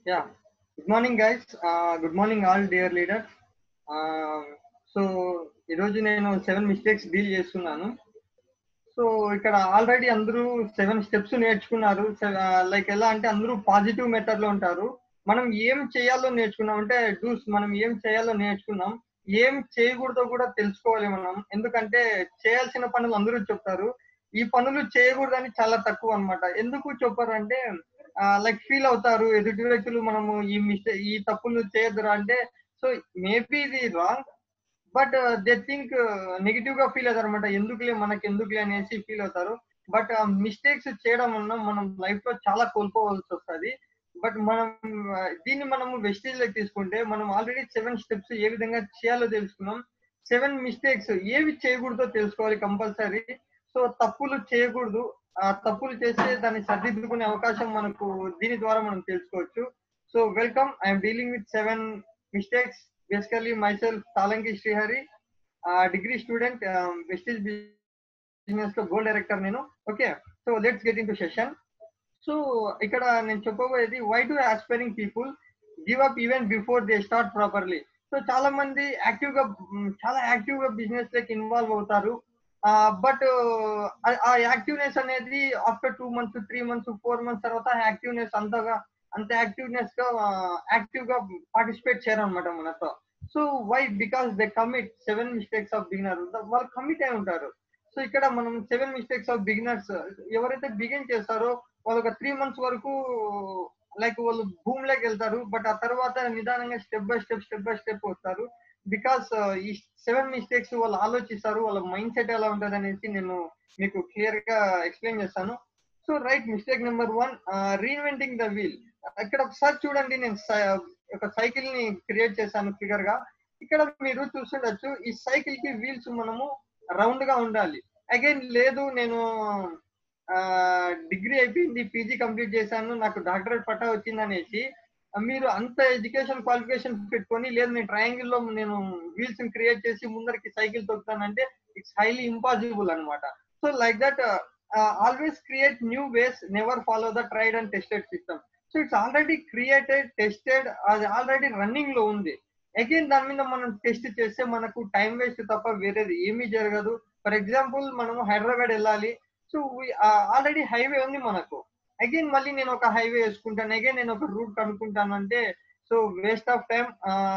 Yeah. Good morning, guys. Good morning, all dear leaders. So ఈరోజు నేను 7 mistakes deal చేస్తున్నాను. So ఇక్కడ already అందరూ 7 steps నేర్చుకున్నారు. లైక్ ఎలా అంటే అందరూ పాజిటివ్ మెథడ్ లో ఉంటారు. మనం ఏం చేయాలో నేర్చుకున్నాం అంటే మనం ఏం చేయాలో నేర్చుకున్నాం. ఏం చేయకూడదో కూడా తెలుసుకోవాలి మనం. ఎందుకంటే చేయాల్సిన పనులు అందరూ చెప్తారు. ఈ పనులు చేయకూడదని చాలా తక్కువ అన్నమాట. ఎందుకు చెప్పారంటే లైక్ ఫీల్ అవుతారు ఎదుటి వ్యక్తులు మనము ఈ తప్పులు చేయొద్దురా అంటే సో మేబీ ఇది wrong but they think negative గా ఫీల్ అవుతారు అనమాట. ఎందుకులే మనకి ఎందుకులే అనేసి ఫీల్ అవుతారు. బట్ మిస్టేక్స్ చేయడం వల్ల మనం లైఫ్ లో చాలా కోల్పోవాల్సి వస్తుంది. బట్ మనం దీన్ని మనము వెస్టేజ్ లోకి తీసుకుంటే మనం ఆల్రెడీ 7 steps ఏ విధంగా చేయాలో తెలుసుకున్నాం. 7 mistakes ఏవి చేయకూడదో తెలుసుకోవాలి కంపల్సరీ. సో తప్పులు చేయకూడదు. ఆ తప్పులు చేస్తే దాన్ని సరిదిద్దుకునే అవకాశం మనకు దీని ద్వారా మనం తెలుసుకోవచ్చు. So welcome, I'm dealing with 7 mistakes. Basically myself Talanki Srihari, degree student, Vestige business లో గోల్ డైరెక్టర్ నేను. Okay, so let's get into session. So ఇక్కడ నేను చెప్పబోయేది why do aspiring people give up even before they start properly. So చాలా active గా business లకి involve అవుతారు. But ఆ యాక్టివ్నెస్ అనేది ఆఫ్టర్ 2 months 3 months 4 months తర్వాత యాక్టివ్నెస్ అంత యాక్టివ్ గా పార్టిసిపేట్ చేయరు అనమాట మనతో. So why? Because they commit 7 mistakes of beginner. వాళ్ళు కమిట్ అయి ఉంటారు. సో ఇక్కడ మనం 7 mistakes ఆఫ్ బిగినర్స్ ఎవరైతే బిగిన్ చేస్తారో వాళ్ళు ఒక 3 months వరకు లైక్ వాళ్ళు భూమిలోకి వెళ్తారు. బట్ ఆ తర్వాత నిదానంగా స్టెప్ బై స్టెప్ వస్తారు. బికాస్ ఈ 7 mistakes వాళ్ళు ఆలోచిస్తారు, వాళ్ళ మైండ్ సెట్ ఎలా ఉంటుంది అనేసి నేను మీకు క్లియర్ గా ఎక్స్ప్లెయిన్ చేస్తాను. So right, mistake number 1, reinventing the wheel. ఇక్కడ ఒకసారి చూడండి, నేను ఒక సైకిల్ ని క్రియేట్ చేశాను ఫిగర్ గా. ఇక్కడ మీరు చూస్తుండొచ్చు, ఈ సైకిల్ కి వీల్స్ మనము రౌండ్ గా ఉండాలి. అగైన్ లేదు, నేను డిగ్రీ అయిపోయింది, పీజీ కంప్లీట్ చేశాను, నాకు డాక్టరేట్ పట్టా వచ్చింది అనేసి మీరు అంత ఎడ్యుకేషన్ క్వాలిఫికేషన్ పెట్టుకొని లేదు నేను ట్రయాంగిల్ లో నేను వీల్స్ క్రియేట్ చేసి ముందరికి సైకిల్ తొక్కుతానంటే ఇట్స్ హైలీ ఇంపాసిబుల్ అనమాట. So like that always create new ways, never follow the tried and tested system. So it's already created, tested, అది ఆల్రెడీ రన్నింగ్ లో ఉంది. అగైన్ దాని మీద మనం టెస్ట్ చేస్తే మనకు టైం వేస్ట్ తప్ప వేరేది ఏమీ జరగదు. ఫర్ ఎగ్జాంపుల్ మనము హైదరాబాద్ వెళ్ళాలి. సో ఆల్రెడీ హైవే ఉంది మనకు. అగైన్ మళ్ళీ నేను ఒక హైవే వేసుకుంటాను, అగైన్ నేను ఒక రూట్ కనుక్కుంటాను అంటే సో వేస్ట్ ఆఫ్ టైం.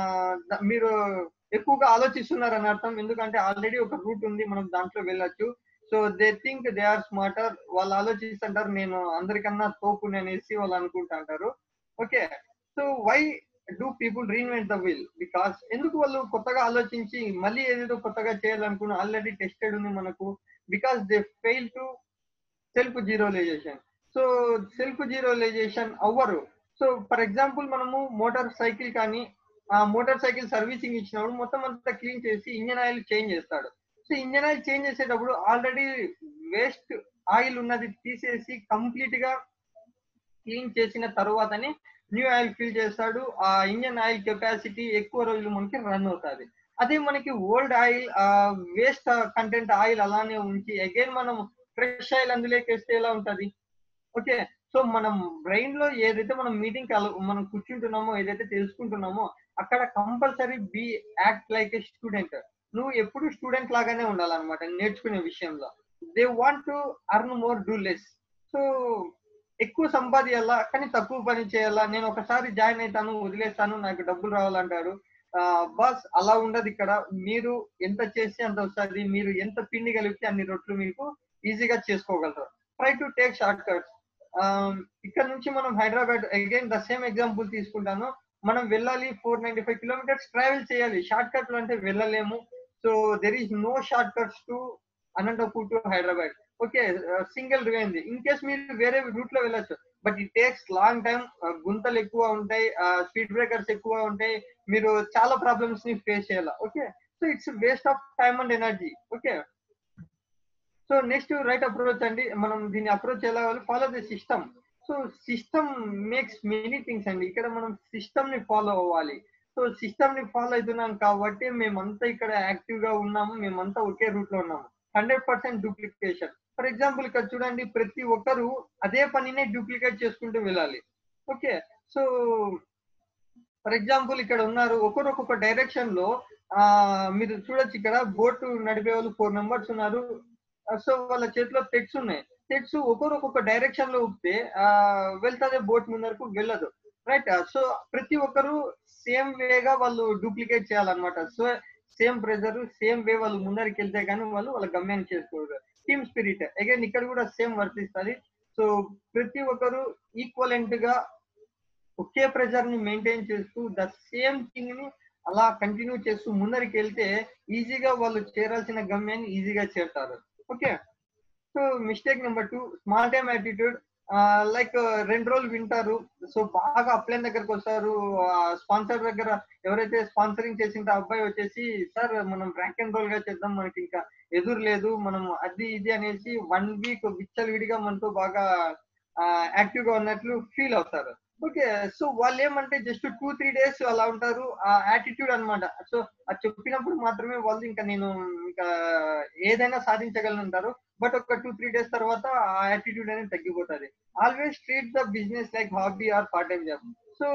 మీరు ఎక్కువగా ఆలోచిస్తున్నారని అర్థం. ఎందుకంటే ఆల్రెడీ ఒక రూట్ ఉంది, మనం దాంట్లో వెళ్ళొచ్చు. So they think they are smarter. వాళ్ళు ఆలోచిస్తుంటారు నేను అందరికన్నా తోపుని అనేసి వాళ్ళు అనుకుంటుంటారు. Okay, so why do people reinvent the wheel? Because ఎందుకు వాళ్ళు కొత్తగా ఆలోచించి మళ్ళీ ఏదేదో కొత్తగా చేయాలనుకున్న ఆల్రెడీ టెస్టెడ్ ఉంది మనకు. Because they fail to self zerolization. So self zerolization అవ్వరు. సో ఫర్ ఎగ్జాంపుల్ మనము మోటార్ సైకిల్ కానీ ఆ మోటార్ సైకిల్ సర్వీసింగ్ ఇచ్చినప్పుడు మొత్తం అంతా క్లీన్ చేసి ఇంజన్ ఆయిల్ చేంజ్ చేస్తాడు. సో ఇంజన్ ఆయిల్ చేంజ్ చేసేటప్పుడు ఆల్రెడీ వేస్ట్ ఆయిల్ ఉన్నది తీసేసి కంప్లీట్ గా క్లీన్ చేసిన తర్వాతనే న్యూ ఆయిల్ ఫిల్ చేస్తాడు. ఆ ఇంజన్ ఆయిల్ కెపాసిటీ ఎక్కువ రోజులు మనకి రన్ అవుతుంది. అదే మనకి old oil, waste content oil అలానే ఉంచి అగైన్ మనం ఫ్రెష్ ఆయిల్ అందులోకి వేస్తే ఎలా ఉంటది? ఓకే, సో మనం బ్రెయిన్ లో ఏదైతే మనం మీటింగ్ మనం కూర్చుంటున్నామో, ఏదైతే తెలుసుకుంటున్నామో అక్కడ compulsory be act like a student. నువ్వు ఎప్పుడు స్టూడెంట్ లాగానే ఉండాలన్నమాట నేర్చుకునే విషయంలో. They want to earn more, do less. So ఎక్కువ సంపాదించాలా కానీ తక్కువ పని చేయాలా, నేను ఒకసారి జాయిన్ అవుతాను వదిలేస్తాను నాకు డబ్బులు రావాలంటాడు. బాస్ అలా ఉండదు ఇక్కడ. మీరు ఎంత చేస్తే అంత వస్తుంది, మీరు ఎంత పిండి కలిపితే అన్ని రొట్లు మీకు ఈజీగా చేసుకోగలరు. Try to take shortcuts. ఇక్కడ నుంచి మనం Hyderabad again the same example తీసుకుంటాను. మనం వెళ్ళాలి 495 kilometers ట్రావెల్ చేయాలి. షార్ట్ కట్లు అంటే వెళ్ళలేము. So there is no shortcuts to Anantapur to Hyderabad. Okay, single way ఉంది. ఇన్ కేస్ మీరు వేరే రూట్ లో వెళ్ళొచ్చు, but it takes long time. గుంతలు ఎక్కువ ఉంటాయి, స్పీడ్ బ్రేకర్స్ ఎక్కువ ఉంటాయి, మీరు చాలా ప్రాబ్లమ్స్ ని ఫేస్ చేయాలి. Okay, so it's waste of time and energy. Okay, so next right approach అండి. మనం దీన్ని అప్రోచ్ ఎలా follow the system. So system makes many things అండి. ఇక్కడ మనం సిస్టమ్ ని ఫాలో అవ్వాలి. సో సిస్టమ్ ని ఫాలో అవుతున్నాం కాబట్టి మేమంతా ఇక్కడ యాక్టివ్ గా ఉన్నాము, మేమంతా ఒకే రూట్ లో ఉన్నాము. 100% డూప్లికేషన్. ఫర్ ఎగ్జాంపుల్ ఇక్కడ చూడండి, ప్రతి ఒక్కరు అదే పనినే డూప్లికేట్ చేసుకుంటూ వెళ్ళాలి. ఓకే, సో ఫర్ ఎగ్జాంపుల్ ఇక్కడ ఉన్నారు, ఒకరు ఒక్కొక్క డైరెక్షన్ లో మీరు చూడొచ్చు, ఇక్కడ బోట్ నడిపే వాళ్ళు 4 మెంబర్స్ ఉన్నారు. సో వాళ్ళ చేతిలో థ్రెడ్స్ ఉన్నాయి. థ్రెడ్స్ ఒకరు ఒక్కొక్క డైరెక్షన్ లో ఊపితే వెళ్తాదే బోట్ ముందరకు వెళ్ళదు, రైట్? సో ప్రతి ఒక్కరు సేమ్ వేగా వాళ్ళు డూప్లికేట్ చేయాలన్నమాట. So same pressure, same way వాళ్ళు ముందరికి వెళ్తే కానీ వాళ్ళు వాళ్ళ గమ్యాన్ని చేసుకోరు. టీమ్ స్పిరిట్ అగైన్ ఇక్కడ కూడా సేమ్ వర్తిస్తుంది. సో ప్రతి ఒక్కరు ఈక్వలెంట్ గా ఒకే ప్రెషర్ ని మెయింటైన్ చేస్తూ ద సేమ్ థింగ్ ని అలా కంటిన్యూ చేస్తూ ముందరికి వెళ్తే ఈజీగా వాళ్ళు చేరాల్సిన గమ్యాన్ని ఈజీగా చేరుతారు. Okay. So mistake number 2, small time attitude. Like 2 రోజులు వింటారు. సో బాగా అప్లైన్ దగ్గరకు వస్తారు. స్పాన్సర్ దగ్గర ఎవరైతే స్పాన్సరింగ్ చేసిందో ఆ అబ్బాయి వచ్చేసి, సార్ మనం ర్యాంక్ అండ్ రోల్ గా చేద్దాం, మనకి ఇంకా ఎదురు లేదు, మనం అది ఇది అనేసి 1 వీక్ విచ్చలవిడిగా మనతో బాగా యాక్టివ్ గా ఉన్నట్లు ఫీల్ అవుతారు. ఓకే. సో వాళ్ళు ఏమంటే జస్ట్ 2-3 డేస్ అలా ఉంటారు. ఆ యాటిట్యూడ్ అన్నమాట. సో అది చెప్పినప్పుడు మాత్రమే వాళ్ళు ఇంకా నేను ఇంకా ఏదైనా సాధించగలను అంటారు. బట్ ఒక 2-3 డేస్ తర్వాత ఆ యాటిట్యూడ్ అనేది తగ్గిపోతుంది. Always treat the business like hobby or part time job. So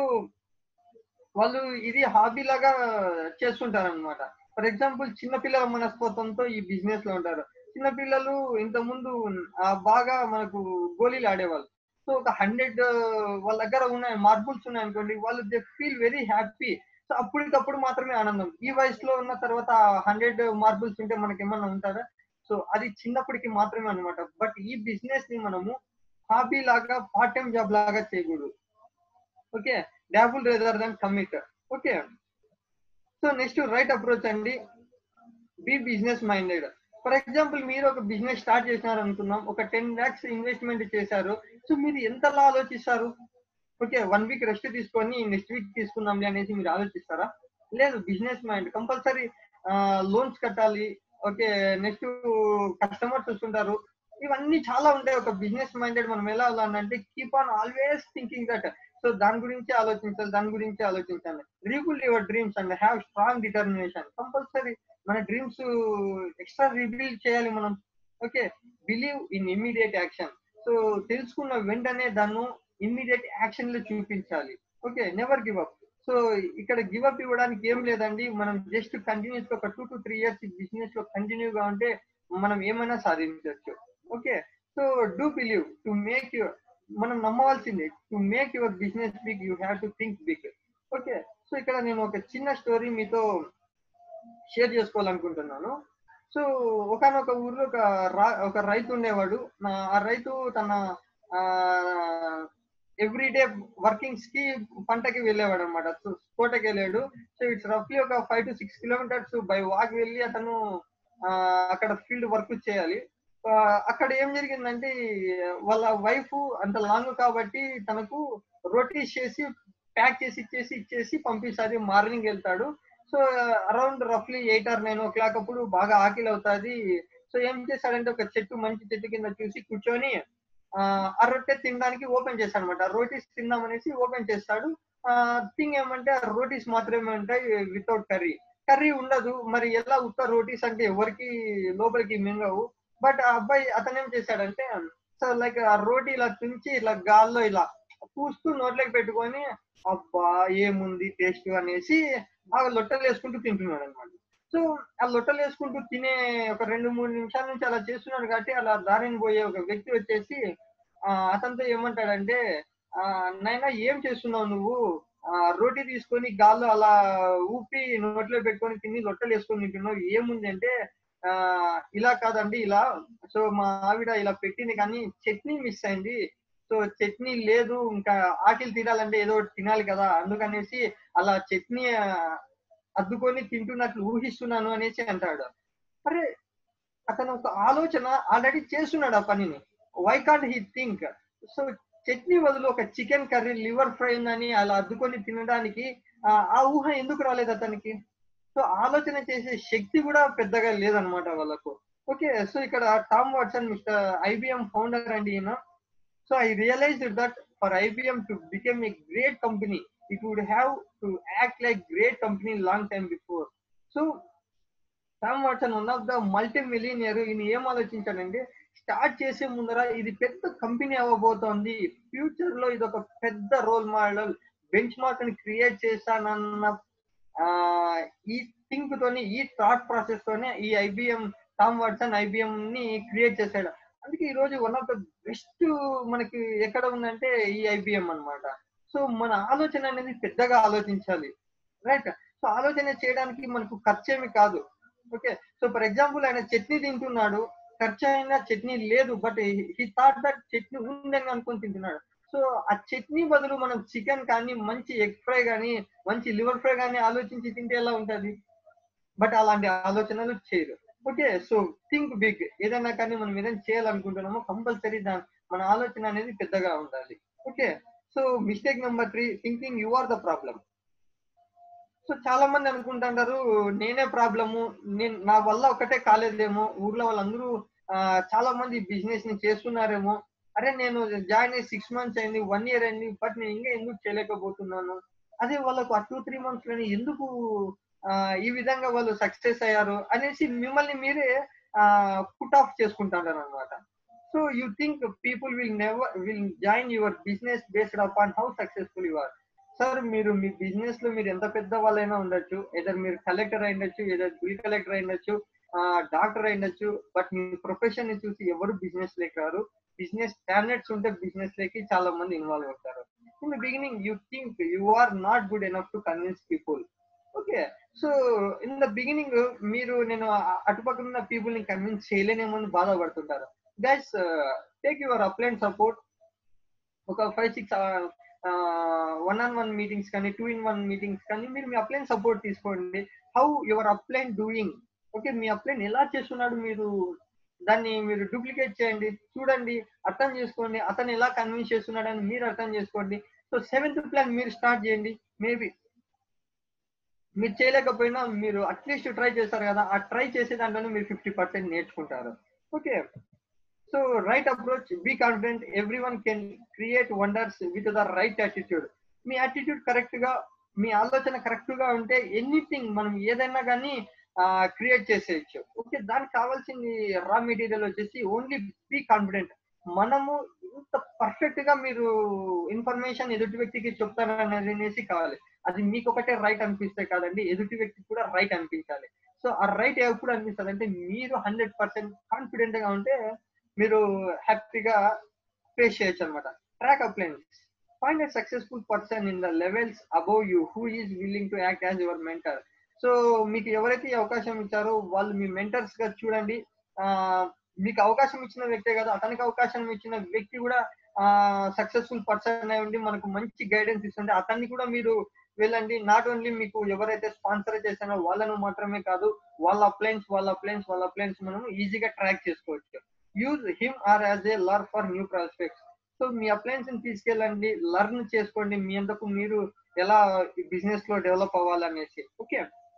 వాళ్ళు ఇది హాబీ లాగా చేస్తుంటారన్నమాట. ఫర్ ఎగ్జాంపుల్ చిన్నపిల్లల మనస్తత్వంతో ఈ బిజినెస్ లో ఉంటారు. చిన్నపిల్లలు ఇంత ముందు బాగా మనకు గోళీలు ఆడేవాళ్ళు. సో ఒక 100 వాళ్ళ దగ్గర ఉన్నాయి, మార్బుల్స్ ఉన్నాయనుకోండి, వాళ్ళు they feel very happy. So అప్పటికప్పుడు మాత్రమే ఆనందం. ఈ వయసులో ఉన్న తర్వాత 100 మార్బుల్స్ ఉంటే మనకేమన్నా ఉంటుందా? సో అది చిన్నప్పటికి మాత్రమే అన్నమాట. బట్ ఈ బిజినెస్ ని మనము హాబీ లాగా, పార్ట్ టైం జాబ్ లాగా చేయకూడదు. Okay. Dabble rather than commit. Okay. So next right approach అండి. Be business minded. For example మీరు ఒక బిజినెస్ స్టార్ట్ చేసినారు అనుకుందాం. ఒక 10 lakhs ఇన్వెస్ట్మెంట్ చేశారు. సో మీరు ఎంతలా ఆలోచిస్తారు? ఓకే. 1 వీక్ రెస్ట్ తీసుకొని నెక్స్ట్ వీక్ తీసుకుందాంలే అనేసి మీరు ఆలోచిస్తారా? లేదు. బిజినెస్ మైండ్ కంపల్సరీ లోన్స్ కట్టాలి. ఓకే. నెక్స్ట్ కస్టమర్స్ వస్తుంటారు. ఇవన్నీ చాలా ఉంటాయి. ఒక బిజినెస్ మైండెడ్ మనం ఎలా అవ్వాలంటే keep on always thinking that. So దాని గురించి ఆలోచించాలి, దాని గురించి ఆలోచించాలి. Rebuild your dreams and have strong determination. Compulsory మన డ్రీమ్స్ ఎక్స్ట్రా రీబిల్డ్ చేయాలి మనం. Okay. Believe in immediate action. So తెలుసుకున్న వెంటనే దాన్ని ఇమ్మీడియట్ యాక్షన్ లో చూపించాలి. Okay. Never give up. So ఇక్కడ గివ్ అప్ ఇవ్వడానికి ఏం లేదండి. మనం జస్ట్ కంటిన్యూస్ గా ఒక 2 to 3 years ఈ బిజినెస్ లో కంటిన్యూగా ఉంటే మనం ఏమైనా సాధించవచ్చు. Okay. So do believe to make your, మనం నమ్మవలసిందే. To make your business big you have to think big. Okay. So ఇక్కడ నేను ఒక చిన్న స్టోరీ మీతో షేర్ చేసుకోవాలనుకుంటున్నాను. సో ఒకానొక ఊర్లో ఒక రైతు ఉండేవాడు. ఆ రైతు తన ఎవ్రీడే వర్కింగ్స్ కి పంటకి వెళ్ళేవాడు అనమాట. సో తోటకి వెళ్ళాడు. సో ఇట్స్ రఫ్లీ ఒక 5 to 6 kilometers బై వాక్ వెళ్ళి అతను అక్కడ ఫీల్డ్ వర్క్ చేయాలి. అక్కడ ఏం జరిగిందంటే వాళ్ళ వైఫ్ అంత లాంగ్ కాబట్టి తనకు రోటీస్ చేసి ప్యాక్ చేసి ఇచ్చేసి పంపిస్తుంది. మార్నింగ్ వెళ్తాడు. సో అరౌండ్ రఫ్లీ 8 or 9 o'clock అప్పుడు బాగా ఆకలి అవుతుంది. సో ఏం చేశాడంటే ఒక మంచి చెట్టు కింద చూసి కూర్చొని ఆ రొట్టె తినడానికి ఓపెన్ చేస్తాడు అనమాట. రోటీస్ తిందాం అనేసి ఓపెన్ చేస్తాడు. థింగ్ ఏమంటే ఆ రోటీస్ మాత్రమే ఉంటాయి వితౌట్ కర్రీ. కర్రీ ఉండదు. మరి ఎలా ఉత్త రోటీస్ అంటే ఎవరికి లోపలికి మింగవు. బట్ ఆ అబ్బాయి అతను ఏం చేశాడంటే, సో లైక్ ఆ రోటీ ఇలా తుంచి ఇలా గాల్లో ఇలా పూస్తూ నోట్లోకి పెట్టుకొని, అబ్బా ఏముంది టేస్ట్ అనేసి బాగా లొట్టలు వేసుకుంటూ తింటున్నాడు అనమాట. సో ఆ లొట్టలు వేసుకుంటూ తినే ఒక 2-3 నిమిషాల నుంచి అలా చేస్తున్నాడు కాబట్టి అలా దారిని పోయే ఒక వ్యక్తి వచ్చేసి అతనితో ఏమంటాడంటే, నాయనా ఏం చేస్తున్నావు నువ్వు? రోటీ తీసుకొని గాల్లో అలా ఊపి నోట్లో పెట్టుకొని తిని లొట్టలు వేసుకొని తింటున్నావు, ఏముంది అంటే, ఇలా కాదండి ఇలా. సో మా ఆవిడ ఇలా పెట్టింది కానీ చట్నీ మిస్ అయింది. సో చట్నీ లేదు, ఇంకా ఆకలి తీరాలంటే ఏదో ఒకటి తినాలి కదా, అందుకనేసి అలా చట్నీ అద్దుకొని తింటున్నట్లు ఊహిస్తున్నాను అనేసి అంటాడు. అరే అతను ఒక ఆలోచన ఆల్రెడీ చేస్తున్నాడు ఆ పనిని. Why can't he think? So chutney బదులు ఒక చికెన్ కర్రీ, లివర్ ఫ్రై ఉందని అలా అద్దుకొని తినడానికి ఆ ఊహ ఎందుకు రాలేదు అతనికి? సో ఆలోచన చేసే శక్తి కూడా పెద్దగా లేదనమాట వాళ్ళకు. ఓకే. సో ఇక్కడ Tom Watson mister IBM founder అండి ఈయన. So I realized that for IBM to become a great company, it would have to act like great company long time before. So Tom Watson one of the multi millionaire. ఈయన ఏం ఆలోచించాడంటే, start చేసే ముందర ఇది పెద్ద company అవ్వబోతోంది, future లో ఇది ఒక పెద్ద రోల్ మోడల్, బెంచ్ మార్క్ ని క్రియేట్ చేశానన్న ఆ ఈ థింక్ తోని, ఈ థాట్ ప్రాసెస్ తోనే ఈ ఐబిఎం, టామ్ వాట్సన్ ఐబిఎం ని క్రియేట్ చేశాడు. అందుకే ఈ రోజు వన్ ఆఫ్ ద బెస్ట్ మనకి ఎక్కడ ఉందంటే ఈ ఐబిఎం అన్నమాట. సో మన ఆలోచన అనేది పెద్దగా ఆలోచించాలి, రైట్? సో ఆలోచన చేయడానికి మనకు ఖర్చేమి కాదు. ఓకే, సో ఫర్ ఎగ్జాంపుల్ ఆయన చట్నీ తింటున్నాడు, ఖర్చు అయినా చట్నీ లేదు, but he thought that chutney ఉందని అనుకొని తింటున్నాడు. సో ఆ చట్నీ బదులు మనం చికెన్ కానీ, మంచి ఎగ్ ఫ్రై కానీ, మంచి లివర్ ఫ్రై కానీ ఆలోచించి తింటే ఎలా ఉంటది? బట్ అలాంటి ఆలోచనలు చేయరు. Okay, so think big. ఏదైనా కానీ మనం ఏదైనా చేయాలనుకుంటున్నామో కంపల్సరీ మన ఆలోచన అనేది పెద్దగా ఉండాలి. Okay, so mistake number 3, thinking you are the problem. So చాలా మంది అనుకుంటుంటారు నేనే ప్రాబ్లము, నేను నా వల్ల ఒకటే కాలేదేమో, ఊర్లో వాళ్ళందరూ చాలా మంది బిజినెస్ ని చేస్తున్నారేమో, అరే నేను జాయిన్ అయ్యి 6 మంత్స్ అయింది, 1 ఇయర్ అయింది, బట్ నేను ఇంకా ఎందుకు చేయలేకపోతున్నాను. అదే వాళ్ళకు ఆ 2-3 మంత్స్ లోనే ఎందుకు ఈ విధంగా వాళ్ళు సక్సెస్ అయ్యారు అనేసి మిమ్మల్ని మీరే పుట్ ఆఫ్ చేసుకుంటారు అనమాట. So you think people will join your business based upon how successful you are. Sir మీరు మీ బిజినెస్ లో మీరు ఎంత పెద్ద వాళ్ళైనా ఉండొచ్చు, ఏదర్ మీరు కలెక్టర్ అయిండొచ్చు, ఏదర్ బిల్ కలెక్టర్ అయిండొచ్చు, డాక్టర్ అయిండొచ్చు, బట్ మీ ప్రొఫెషన్ ని చూసి ఎవరు బిజినెస్ లేక రారు. బిజినెస్ స్టాండర్డ్స్ ఉంటే బిజినెస్ లేకి చాలా మంది ఇన్వాల్వ్ అవుతారు. In the beginning you think you are not good enough to convince people. Okay, so in the beginning మీరు నేను అటుపక్కన ఉన్న పీపుల్ ని కన్విన్స్ చేయలేనేమో అని బాధపడుతుంటారు. Guys, take your upline support. ఒక 5-6 1-on-1 మీటింగ్స్ కానీ, 2-in-1 మీటింగ్స్ కానీ మీరు మీ అప్లైన్ సపోర్ట్ తీసుకోండి. How your upline doing. Okay, మీ అప్లైన్ ఎలా చేస్తున్నాడు, మీరు దాన్ని మీరు డూప్లికేట్ చేయండి, చూడండి, అర్థం చేసుకోండి, అతను ఎలా కన్విన్స్ చేస్తున్నాడని మీరు అర్థం చేసుకోండి. సో 7th ప్లాన్ మీరు స్టార్ట్ చేయండి. మేబీ మీరు చేయలేకపోయినా మీరు అట్లీస్ట్ ట్రై చేస్తారు కదా, ఆ ట్రై చేసే దాంట్లోనే మీరు 50% నేర్చుకుంటారు. Okay, so right approach, be confident, everyone can create wonders with the right attitude. మీ యాటిట్యూడ్ కరెక్ట్ గా, మీ ఆలోచన కరెక్ట్ గా ఉంటే ఎనీథింగ్ మనం ఏదైనా కానీ క్రియేట్ చేసేయచ్చు. ఓకే, దానికి కావాల్సింది రా మెటీరియల్ వచ్చేసి ఓన్లీ బీ కాన్ఫిడెంట్. మనము ఇంత పర్ఫెక్ట్ గా మీరు ఇన్ఫర్మేషన్ ఎదుటి వ్యక్తికి చెప్తారనేసి కావాలి. అది మీకు ఒకటే రైట్ అనిపిస్తే కాదండి, ఎదుటి వ్యక్తికి కూడా రైట్ అనిపించాలి. సో ఆ రైట్ ఎప్పుడు అనిపిస్తుంది అంటే మీరు 100% కాన్ఫిడెంట్ గా ఉంటే మీరు హ్యాపీగా ఫేస్ చేయొచ్చు అనమాట. Track uplines, find a successful person in the levels above you who is willing to act as your mentor. So మీకు ఎవరైతే ఈ అవకాశం ఇచ్చారో వాళ్ళు మీ మెంటర్స్ గా చూడండి. ఆ మీకు అవకాశం ఇచ్చిన వ్యక్తే కదా, అతనికి అవకాశం ఇచ్చిన వ్యక్తి కూడా సక్సెస్ఫుల్ పర్సన్ అయి ఉండి మనకు మంచి గైడెన్స్ ఇస్తుంటే అతన్ని కూడా మీరు వెళ్ళండి. నాట్ ఓన్లీ మీకు ఎవరైతే స్పాన్సర్ చేశారో వాళ్ళను మాత్రమే కాదు, వాళ్ళ అప్లైన్స్ మనం ఈజీగా ట్రాక్ చేసుకోవచ్చు. Use him or as a lure for new prospects. So మీ అప్లయన్స్ ని తీసుకెళ్ళండి, లర్న్ చేసుకోండి మీ అంతకు మీరు ఎలా బిజినెస్ లో డెవలప్ అవ్వాలనేసి. Okay,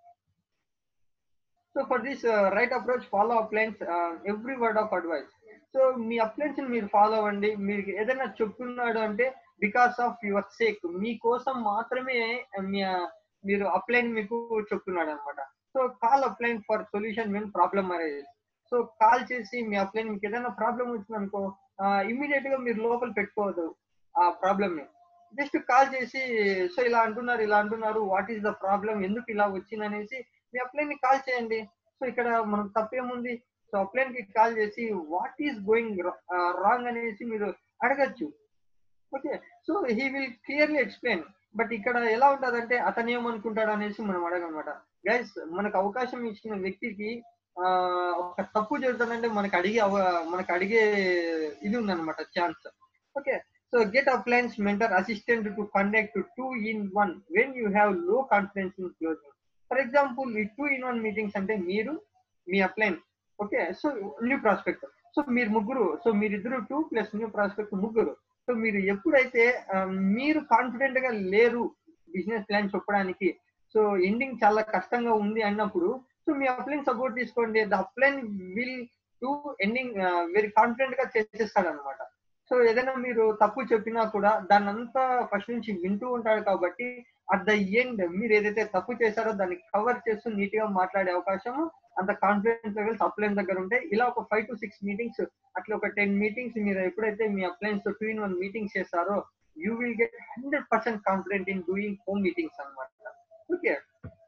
so for this right approach, follow uplines every word of advice. So మీ అప్లయన్స్ ని మీరు ఫాలో అవ్వండి. మీరు ఏదైనా చెప్తున్నాడు అంటే బికాస్ ఆఫ్ యువర్ సేక్, మీకోసం మాత్రమే మీ మీరు అప్లైన్ మీకు చెప్తున్నాడు అనమాట. So call upline for solution when problem arises. So call చేసి మీ అప్లైన్ మీకు ఏదైనా ప్రాబ్లం వచ్చింది అనుకో, ఇమ్మీడియట్ గా మీరు లోపల పెట్టుకోవద్దు ఆ ప్రాబ్లమ్ ని. జస్ట్ కాల్ చేసి సో ఇలా అంటున్నారు, వాట్ ఈస్ ద ప్రాబ్లం, ఎందుకు ఇలా వచ్చింది అనేసి మీ అప్లైన్ ని కాల్ చేయండి. సో ఇక్కడ మనకు తప్పేముంది. సో అప్లైన్ కి కాల్ చేసి వాట్ ఈస్ గోయింగ్ రాంగ్ అనేసి మీరు అడగచ్చు. Okay, so he will clearly explain. But ఇక్కడ ఎలా ఉంటదంటే అతను ఏమనుకుంటాడు అనేసి మనం అడగనమాట. గైస్, మనకు అవకాశం ఇచ్చిన వ్యక్తికి ఒక తప్పు జరుగుతుందంటే మనకు అడిగే ఇది ఉందన్నమాట, chance. Okay, so get uplines mentor assistant to conduct 2-in-1 when you have low confidence in closing. For example ఈ 2-in-1 మీటింగ్స్ అంటే మీరు, మీ upline, okay, so new prospect. So మీరు ముగ్గురు, సో మీరిద్దరు 2 ప్లస్ న్యూ ప్రాస్పెక్ట్ ముగ్గురు. So మీరు ఎప్పుడైతే మీరు కాన్ఫిడెంట్ గా లేరు బిజినెస్ ప్లాన్ చెప్పడానికి, సో ఎండింగ్ చాలా కష్టంగా ఉంది అన్నప్పుడు, సో మీ అప్లైన్ సపోర్ట్ తీసుకోండి. The upline will to ending very confident గా చేసేస్తాడు అనమాట. సో ఏదైనా మీరు తప్పు చెప్పినా కూడా దాన్ని అంతా ఫస్ట్ నుంచి వింటూ ఉంటాడు కాబట్టి అట్ ద ఎండ్ మీరు ఏదైతే తప్పు చేశారో దాన్ని కవర్ చేస్తూ నీట్ గా మాట్లాడే అవకాశం అంత కాన్ఫిడెన్స్ లెవెల్స్ అప్లైన్ దగ్గర ఉంటే ఇలా ఒక 5 to 6 మీటింగ్స్, అట్లా ఒక 10 మీటింగ్స్ మీరు ఎప్పుడైతే మీ అప్లైన్స్ తో 2-in-1 మీటింగ్స్ చేస్తారో you will get 100% confident in doing home meetings అన్నమాట. Okay,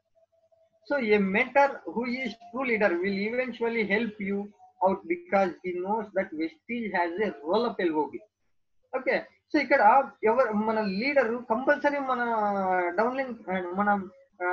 so a mentor who is true leader will eventually help you out because he knows that Vestige has a roll up LOB. Okay, so ఇక్కడ ఎవరు మన leader compulsory మన downline మన ఆ,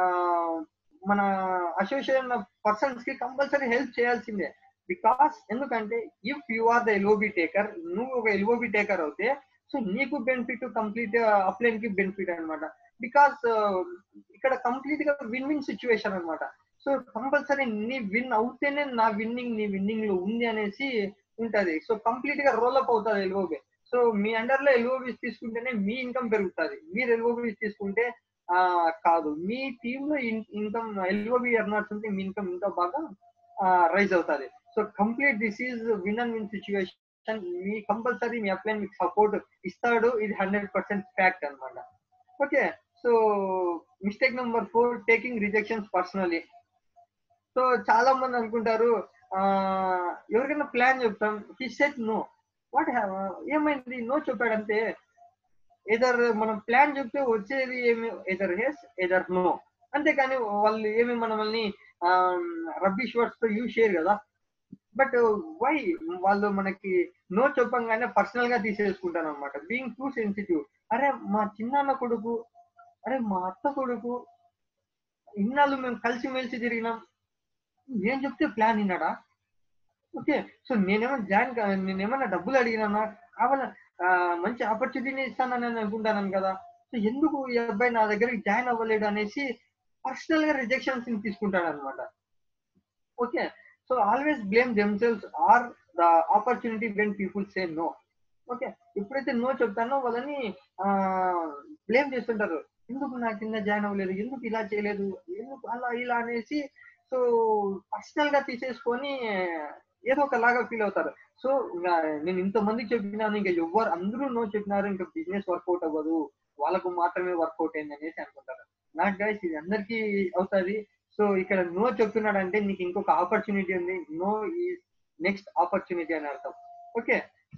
మన association persons కి compulsory help చేయాల్సిందే. Because ఎందుకంటే if you are the LOB taker, నువ్వు ఒక ఎల్ఓబి టేకర్ అవుతే సో నీకు బెనిఫిట్, కంప్లీట్ అప్లైన్ కి బెనిఫిట్ అనమాట. బికాస్ ఇక్కడ కంప్లీట్ గా విన్ విన్ సిచ్యువేషన్ అనమాట. సో కంపల్సరీ నీ విన్ అవుతేనే నా విన్నింగ్ నీ విన్నింగ్ లో ఉంది అనేసి ఉంటది. సో కంప్లీట్ గా రోల్ అప్ అవుతుంది ఎల్ఓబి. సో మీ అండర్ లో ఎల్ఓబీస్ తీసుకుంటేనే మీ ఇన్కమ్ పెరుగుతుంది. మీరు ఎల్ఓబీస్ తీసుకుంటే కాదు, మీ టీమ్ లో ఇన్కమ్ ఎల్ఓబి ఎర్నర్స్ ఉంటే మీ ఇన్కమ్ ఇంకా బాగా రైజ్ అవుతుంది. So complete this is win and win situation. మీ కంపల్సరీ మీ అప్లైన్ మీకు సపోర్ట్ ఇస్తాడు, ఇది 100% ఫ్యాక్ట్ అనమాట. Okay, so mistake number 4, taking rejections personally. So చాలా మంది అనుకుంటారు ఎవరికైనా ప్లాన్ చెప్తాం, హీ సెట్ నో, వాట్ ఏమైంది నో చెప్పాడంటే. ఎదర్ మనం ప్లాన్ చెప్తే వచ్చేది ఏమి, ఎదర్ హెస్ ఎదర్ నో, అంతేకాని వాళ్ళు ఏమి మనల్ని రబ్బిష్ వర్డ్స్ తో యూజ్ చేయరు కదా. బట్ వై వాళ్ళు మనకి నో చెప్పంగానే పర్సనల్ గా తీసేసుకుంటారు అనమాట, బీయింగ్ టూ సెన్సిటివ్. అరే మా చిన్నాన్న కొడుకు, అరే మా అత్త కొడుకు, ఇన్నాళ్ళు మేము కలిసి మెలిసి తిరిగినాం, నేను చెప్తే ప్లాన్ విన్నాడా? ఓకే, సో నేనేమన్నా డబ్బులు అడిగినా కావాలా మంచి ఆపర్చునిటీని ఇస్తానని అనుకుంటాను కదా. సో ఎందుకు ఈ అబ్బాయి నా దగ్గరికి జాయిన్ అవ్వలేడు అనేసి పర్సనల్ గా రిజెక్షన్స్ తీసుకుంటాడు అనమాట. Okay, so always blame themselves or the opportunity when people say no. Okay, ఎప్పుడైతే నో చెప్తానో వాళ్ళని బ్లేమ్ చేస్తుంటారు, ఎందుకు నా కింద జాయిన్ అవ్వలేదు, ఎందుకు ఇలా చేయలేదు, ఎందుకు అలా ఇలా అనేసి. సో పర్సనల్ గా తీసేసుకొని ఏదో ఒకలాగా ఫీల్ అవుతారు. సో నేను ఇంతమందికి చెప్పినాను, ఇంకా ఎవరు అందరూ నో చెప్పినారు, ఇంకా బిజినెస్ వర్కౌట్ అవ్వదు, వాళ్ళకు మాత్రమే వర్కౌట్ అయింది అనేసి అనుకుంటారు. నాట్ గైస్, ఇది అందరికీ అవుతుంది. సో ఇక్కడ నో చెప్తున్నాడు అంటే నీకు ఇంకొక ఆపర్చునిటీ ఉంది, నో ఈజ్ నెక్స్ట్ ఆపర్చునిటీ అని అర్థం. Okay,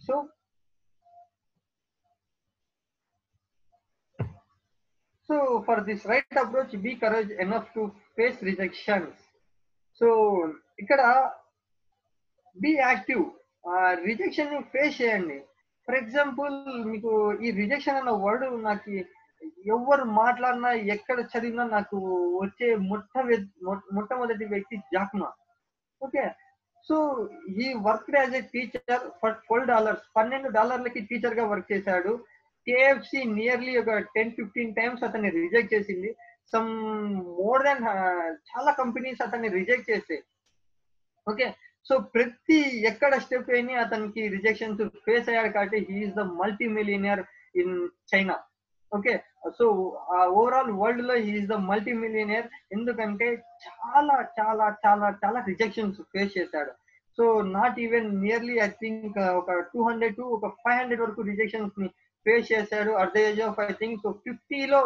so for this right approach be courage enough to face rejections. So ఇక్కడ బీ యాక్టివ్, రిజెక్షన్ ని ఫేస్ చేయండి. ఫర్ ఎగ్జాంపుల్ మీకు ఈ రిజెక్షన్ అన్న వర్డ్ నాకు ఎవరు మాట్లాడినా ఎక్కడ చదివినా నాకు వచ్చే మొట్టమొదటి వ్యక్తి జాక్మా. ఓకే, సో ఈ work as a teacher for $12, $12 teacher గా వర్క్ చేశాడు. కేఎఫ్సి నియర్లీ ఒక 10-15 టైమ్స్ అతన్ని రిజెక్ట్ చేసింది. సమ్ మోర్ దాన్ చాలా కంపెనీస్ అతన్ని రిజెక్ట్ చేస్తాయి. ఓకే, సో ప్రతి ఎక్కడ స్టెప్ అయినా అతనికి రిజెక్షన్స్ ఫేస్ అయ్యాడు కాబట్టి he is the multi millionaire in China. Okay, so overall world లో హీఈస్ ద మల్టీ మిలియనియర్, ఎందుకంటే చాలా చాలా చాలా చాలా రిజెక్షన్స్ ఫేస్ చేశాడు. So not even nearly I think ఒక 200 to ఒక 500 వరకు రిజెక్షన్స్ ని ఫేస్ చేశాడు at the age of I think so 50లో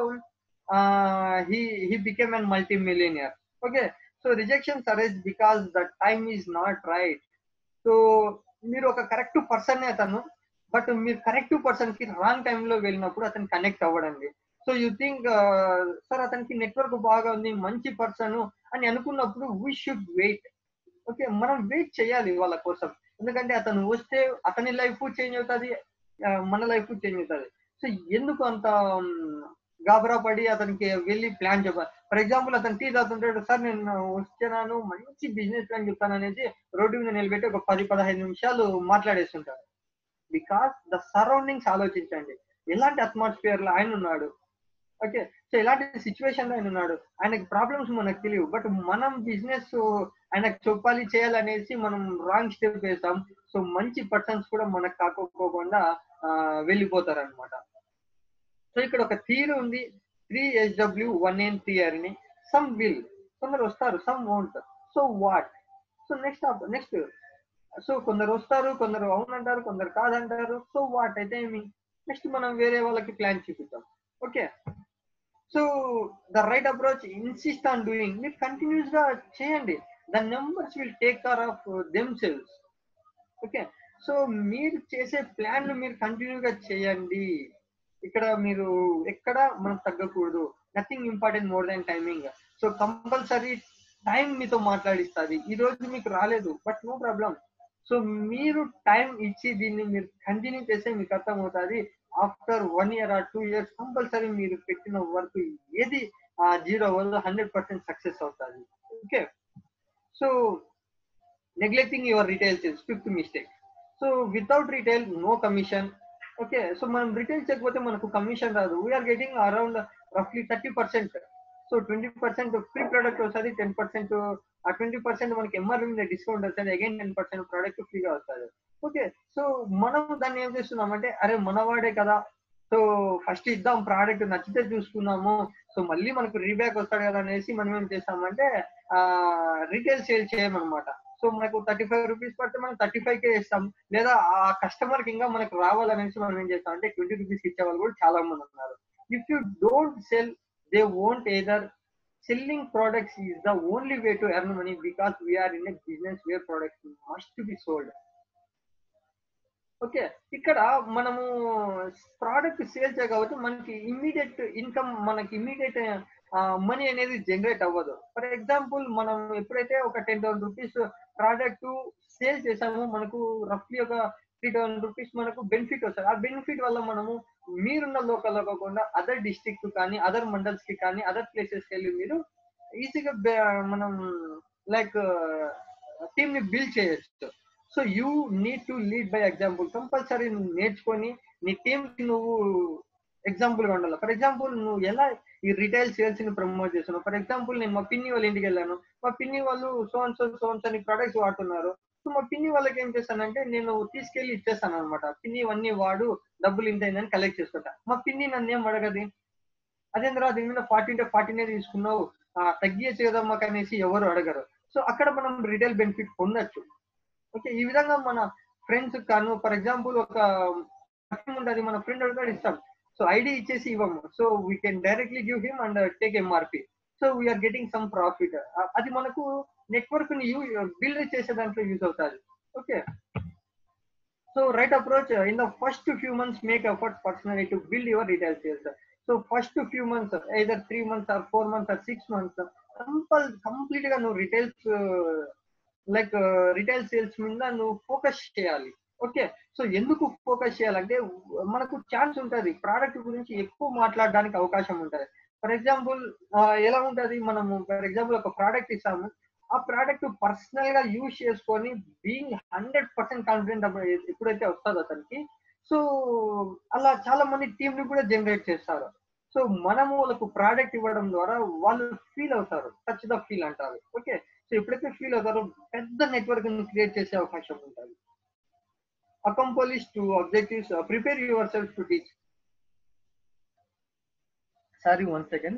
he became a multi-millionaire. Okay, so rejections arise because the time is not right. So మీరు ఒక correct person అతను, but మీరు కరెక్ట్ పర్సన్ కి రాంగ్ టైమ్ లో వెళ్ళినప్పుడు అతను కనెక్ట్ అవ్వడండి. సో యూ థింక్ సార్ అతనికి నెట్వర్క్ బాగా ఉంది, మంచి పర్సన్ అని అనుకున్నప్పుడు వీ షుడ్ వెయిట్. ఓకే, మనం వెయిట్ చేయాలి వాళ్ళ కోసం, ఎందుకంటే అతను వస్తే అతని లైఫ్ చేంజ్ అవుతుంది, మన లైఫ్ చేంజ్ అవుతుంది. సో ఎందుకు అంత గాబరా పడి అతనికి వెళ్ళి ప్లాన్ చెప్పాలి. ఫర్ ఎగ్జాంపుల్ అతను టీ తాగుతుంటాడు, సార్ నేను వచ్చాను మంచి బిజినెస్ ప్లాన్ చెప్తాను అనేసి రోడ్డు మీద నిలబెట్టి ఒక 10-15 నిమిషాలు మాట్లాడేస్తుంటాడు. బికాస్ ద సరౌండింగ్స్ ఆలోచించండి, ఎలాంటి అట్మాస్ఫియర్ లో ఆయన ఉన్నాడు. ఓకే, సో ఎలాంటి సిచ్యువేషన్ లో ఆయన ఉన్నాడు, ఆయనకి ప్రాబ్లమ్స్ మనకు తెలియవు, బట్ మనం బిజినెస్ ఆయనకు చెప్పాలి చేయాలనేసి మనం రాంగ్ స్టెప్ వేస్తాం. సో మంచి పర్సన్స్ కూడా మనకు కాకపోకుండా వెళ్ళిపోతారు అనమాట. సో ఇక్కడ ఒక థియరీ ఉంది, 3SW1N3 అని. సమ్ విల్, కొందరు వస్తారు, some won't. So what, so next so కొందరు వస్తారు, కొందరు అవునంటారు, కొందరు కాదంటారు. సో వాట్ అయితే ఏమి, నెక్స్ట్ మనం వేరే వాళ్ళకి ప్లాన్ చూపిద్దాం. Okay, so the right approach insist on doing, మీరు కంటిన్యూస్ గా చేయండి. the numbers will take care of themselves. Okay. So మీరు చేసే ప్లాన్లు మీరు కంటిన్యూగా చేయండి. ఇక్కడ మీరు ఎక్కడ మనం తగ్గకూడదు. Nothing important more than timing. So compulsory time మీతో మాట్లాడిస్తది. ఈ రోజు మీకు రాలేదు బట్ నో ప్రాబ్లమ్. సో మీరు టైం ఇచ్చి దీన్ని మీరు కంటిన్యూ చేస్తే మీకు అర్థమవుతది. After 1 year or 2 years compulsory మీరు పెట్టిన వర్క్ ఏది 0 అవ్వదు, 100% సక్సెస్ అవుతది. Okay. So neglecting your retail sales, fifth mistake. So without retail no commission. Okay, so మనం రిటైల్ చేయకపోతే మనకు కమిషన్ రాదు. వీఆర్ గెటింగ్ అరౌండ్ రఫ్లీ 30%. సో 20% ఫ్రీ ప్రోడక్ట్ వస్తుంది, 10% ఆ 20% మనకి ఎంఆర్పి మీద డిస్కౌంట్ వస్తుంది, అగైన్ 10% ప్రోడక్ట్ ఫ్రీగా వస్తుంది. ఓకే. సో మనం దాన్ని ఏం చేస్తున్నామంటే అరే మనవాడే కదా, సో ఫస్ట్ ఇద్దాం, ప్రోడక్ట్ నచ్చితే చూసుకున్నాము, సో మళ్ళీ మనకు రీబ్యాక్ వస్తాడు కదా అనేసి మనం ఏం చేస్తామంటే రిటైల్ సేల్ చేయమన్నమాట. సో మనకు 35 రూపీస్ పడితే మనం 35కే ఇస్తాం, లేదా ఆ కస్టమర్ కి ఇంకా మనకు రావాలనేసి మనం ఏం చేస్తాం అంటే 20 రూపీస్ ఇచ్చే వాళ్ళు కూడా చాలా మంది ఉన్నారు. If you don't sell they won't either. Selling products is the only way to earn money because we are in a business where products must be sold. Okay. ఇక్కడ మనము ప్రోడక్ట్ సేల్ చేయకపోతే మనకి ఇమ్మీడియట్ ఇన్కమ్, మనకి immediate money అనేది generate అవ్వదు. For example మనం ఎప్పుడైతే ఒక 10,000 రూపీస్ ప్రోడక్ట్ సేల్ చేసామో మనకు రఫ్లీ ఒక 3,000 రూపీస్ మనకు బెనిఫిట్ వస్తుంది. ఆ బెనిఫిట్ వల్ల మనము మీరున్న లోకల్లో కాకుండా అదర్ డిస్ట్రిక్ట్ కానీ అదర్ మండల్స్ కి కానీ అదర్ ప్లేసెస్ కి వెళ్ళి మీరు ఈజీగా మనం లైక్ టీమ్ ని బిల్డ్ చేయొచ్చు. So you need to lead by example. Compulsory నువ్వు నేర్చుకొని నీ టీమ్ కి నువ్వు ఎగ్జాంపుల్ గా ఉండాలి. ఫర్ ఎగ్జాంపుల్ నువ్వు ఎలా ఈ రిటైల్ సేల్స్ ని ప్రమోట్ చేస్తున్నావు. ఫర్ ఎగ్జాంపుల్ నేను మా పిన్ని వాళ్ళ ఇంటికి వెళ్ళాను, మా పిన్ని వాళ్ళు సోన్స్ అని ప్రొడక్ట్స్ వాడుతున్నారు. సో మా పిన్ని వాళ్ళకి ఏం చేస్తానంటే నేను తీసుకెళ్లి ఇచ్చేస్తాను అనమాట. పిన్ని ఇవన్నీ వాడు, డబ్బులు ఇంత అయిందని కలెక్ట్ చేసుకుంటా. మా పిన్ని నన్ను ఏం అడగది, అదేంద్రా దీని మీద 40 అంటే 40 తీసుకున్నావు, తగ్గియచ్చు కదా మాకు అనేసి ఎవరు అడగరు. సో అక్కడ మనం రిటైల్ బెనిఫిట్ పొందొచ్చు. ఓకే. ఈ విధంగా మన ఫ్రెండ్స్ కాను, ఫర్ ఎగ్జాంపుల్ ఒక ఉంటుంది, మన ఫ్రెండ్ అడుగుతాడు ఇస్తాం, సో ఐడి ఇచ్చేసి ఇవ్వము. So we can directly give him and take MRP. So we are getting some profit. అది మనకు నెట్వర్క్ ని బిల్డ్ చేసే దాంట్లో యూజ్ అవుతుంది. Okay. So right approach in the first few months make efforts personally to build your retail sales. So first few months either 3 months or 4 months or 6 months complete గా నువ్వు retail sales మీద నువ్వు focus చేయాలి. Okay. So ఎందుకు focus చేయాలంటే మనకు chance ఉంటది, product గురించి ఎక్కువ మాట్లాడడానికి అవకాశం ఉంటది. ఫర్ ఎగ్జాంపుల్ ఎలా ఉంటది, మనము ఫర్ ఎగ్జాంపుల్ ఒక ప్రోడక్ట్ ఇస్తాము, ఆ ప్రోడక్ట్ పర్సనల్ గా యూజ్ చేసుకొని బీయింగ్ 100% కాన్ఫిడెంట్ ఎప్పుడైతే వస్తుందో అతనికి, సో అలా చాలా మంది టీమ్ ని కూడా జనరేట్ చేస్తారు. సో మనము వాళ్ళకు ప్రోడక్ట్ ఇవ్వడం ద్వారా వాళ్ళు ఫీల్ అవుతారు, టచ్ ద ఫీల్ అంటారు. ఓకే. సో ఎప్పుడైతే ఫీల్ అవుతారో పెద్ద నెట్వర్క్ క్రియేట్ చేసే అవకాశం ఉంటుంది. Accomplish to objectives, prepare yourself to teach. Sorry, 1 second.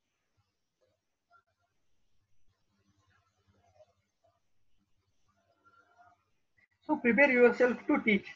So prepare yourself to teach.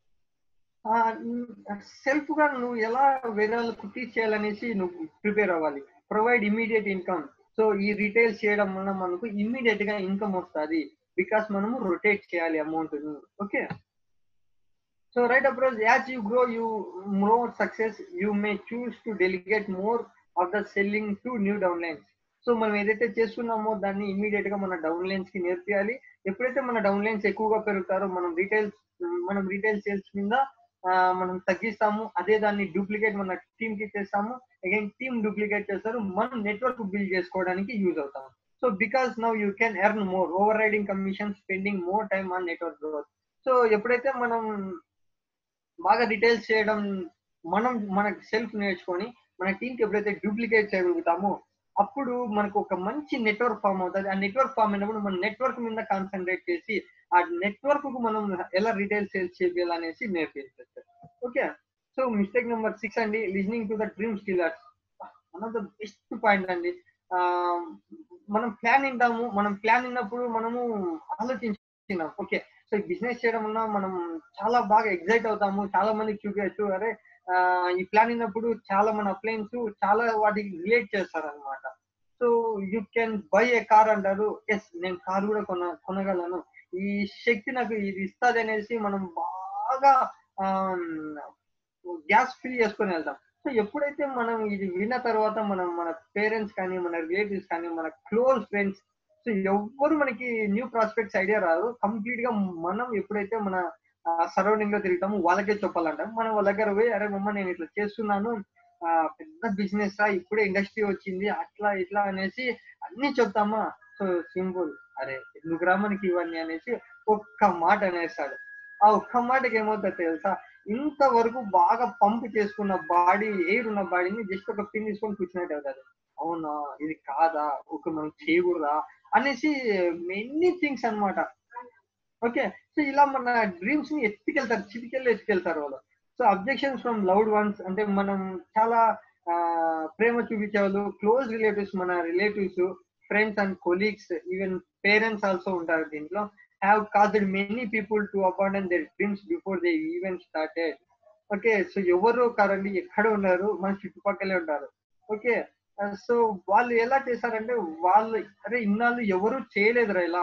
Self గా నువ్వు ఎలా వేరే వాళ్ళకు టీచ్ చేయాలనేసి నువ్వు ప్రిపేర్ అవ్వాలి. Provide immediate income. సో ఈ రిటైల్ చేయడం వల్ల మనకు ఇమ్మీడియట్ గా ఇన్కమ్ వస్తుంది, బికాస్ మనము రొటేట్ చేయాలి అమౌంట్ ని. Okay. So right approach, as you grow you more success you may choose to delegate more of the selling to new downlines. So మనం ఏదైతే చేస్తున్నామో దాన్ని ఇమీడియట్ గా మన డౌన్ లైన్స్ కి నేర్పియాలి. ఎప్పుడైతే మన డౌన్ లైన్స్ ఎక్కువగా పెరుగుతారో మనం రిటైల్ సేల్స్ మీద మనం తగ్గిస్తాము. అదే దాన్ని డూప్లికేట్ మన టీమ్ కి చేస్తాము, అగైన్ టీమ్ డూప్లికేట్ చేస్తారు, మనం నెట్వర్క్ బిల్డ్ చేసుకోవడానికి యూజ్ అవుతాము. So because now you can earn more, overriding commission, spending more time on network growth. So ఎప్పుడైతే మనం బాగా రిటైల్స్ చేయడం, మనం మనకి సెల్ఫ్ నేర్చుకొని మన టీంకి ఎప్పుడైతే డూప్లికేట్ చేయగలుగుతామో అప్పుడు మనకు ఒక మంచి నెట్వర్క్ ఫామ్ అవుతుంది. ఆ నెట్వర్క్ ఫామ్ అయినప్పుడు మన నెట్వర్క్ మీద కాన్సన్ట్రేట్ చేసి ఆ నెట్వర్క్ కు మనం ఎలా రిటైల్ సేల్స్ చేయాలనేసి నేర్పించచ్చు. ఓకే. సో మిస్టేక్ నెంబర్ 6 అండి, listening to the dream stealers. One of the best point అండి. మనం ప్లాన్ వింటాము, మనం ప్లాన్ విన్నప్పుడు మనము ఆలోచించినాం. ఓకే. సో ఈ బిజినెస్ చేయడం వల్ల మనం చాలా బాగా ఎగ్జైట్ అవుతాము, చాలా మందికి చూపించచ్చు, అరే ఈ ప్లాన్ విన్నప్పుడు చాలా మన అప్లయన్స్ చాలా వాటికి రిలేట్ చేస్తారు అనమాట. So you can buy a car అంటారు. ఎస్, నేను కార్ కూడా కొనగలను. ఈ శక్తి నాకు ఇది ఇస్తది అనేసి మనం బాగా గ్యాస్ ఫిల్ చేసుకొని వెళ్తాం. సో ఎప్పుడైతే మనం ఇది విన్న తర్వాత మనం మన పేరెంట్స్ కానీ, మన రిలేటివ్స్ కానీ, మన క్లోజ్ ఫ్రెండ్స్, సో ఎవ్వరు మనకి న్యూ ప్రాస్పెక్ట్స్ ఐడియా రాదు. కంప్లీట్ గా మనం ఎప్పుడైతే మన సరౌండింగ్ లో తిరుగుతామో వాళ్ళకే చెప్పాలంట. మనం వాళ్ళ దగ్గర పోయి, అరే మమ్మ నేను ఇట్లా చేస్తున్నాను, పెద్ద బిజినెస్ రా, ఇప్పుడే ఇండస్ట్రీ వచ్చింది, అట్లా ఇట్లా అనేసి అన్ని చెప్తామా. సో సింపుల్, అరే ఎందుకురా మనకి ఇవన్నీ అనేసి ఒక్క మాట అనేస్తాడు. ఆ ఒక్క మాటకి ఏమవుతుంది తెలుసా, ఇంతవరకు బాగా పంప్ చేసుకున్న బాడీ, ఎయిర్ ఉన్న బాడీని జస్ట్ ఒక పిన్ తీసుకొని కూర్చున్నట్టు అవుతుంది. అవునా, ఇది కాదా, ఒక మనం చేయకూడదా అనేసి మెనీ థింగ్స్ అన్నమాట. ఓకే. సో ఇలా మన డ్రీమ్స్ ని ఎత్తుకెళ్తారు. చిటికెళ్ళి ఎత్తుకెళ్తారు వాళ్ళు. So objections from loved ones, అంటే మనం చాలా ప్రేమ చూపించేవాళ్ళు, క్లోజ్ రిలేటివ్స్, మన relatives, friends and colleagues, even parents also ఉంటారు దీంట్లో. Have caused many people to abandon their dreams before they even started. Okay. So ఎవరు కారండి, ఎక్కడ ఉన్నారు, మన చుట్టుపక్కలే ఉంటారు. ఓకే. సో వాళ్ళు ఎలా చేశారంటే, వాళ్ళు అరే ఇన్నాళ్ళు ఎవరు చేయలేదురా ఇలా,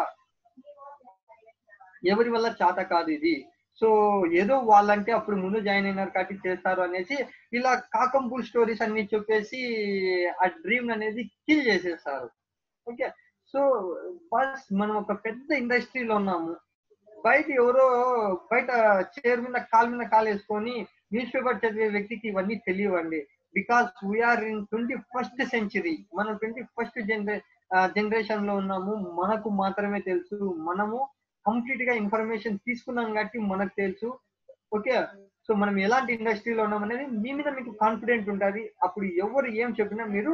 ఎవరి వల్ల చేత కాదు ఇది. సో ఏదో వాళ్ళంటే అప్పుడు ముందు జాయిన్ అయినారు కాబట్టి చేస్తారు అనేసి ఇలా కాకంబుల్ స్టోరీస్ అన్ని చెప్పేసి ఆ డ్రీమ్ అనేది కిల్ చేసేస్తారు. ఓకే. సో బస్ మనం ఒక పెద్ద ఇండస్ట్రీలో ఉన్నాము. బయట ఎవరో బయట చైర్ మీద కాలేసుకొని న్యూస్ పేపర్ చదివే వ్యక్తికి ఇవన్నీ తెలియవండి. Because we are in 21st century. మనం 21st జనరేషన్ లో ఉన్నాము. మనకు మాత్రమే తెలుసు. మనము కంప్లీట్ గా ఇన్ఫర్మేషన్ తీసుకున్నాం కాబట్టి మనకు తెలుసు. ఓకే. సో మనం ఎలాంటి ఇండస్ట్రీలో ఉన్నాం అనేది మీ మీద మీకు కాన్ఫిడెంట్ ఉంటది. అప్పుడు ఎవరు ఏం చెప్పినా మీరు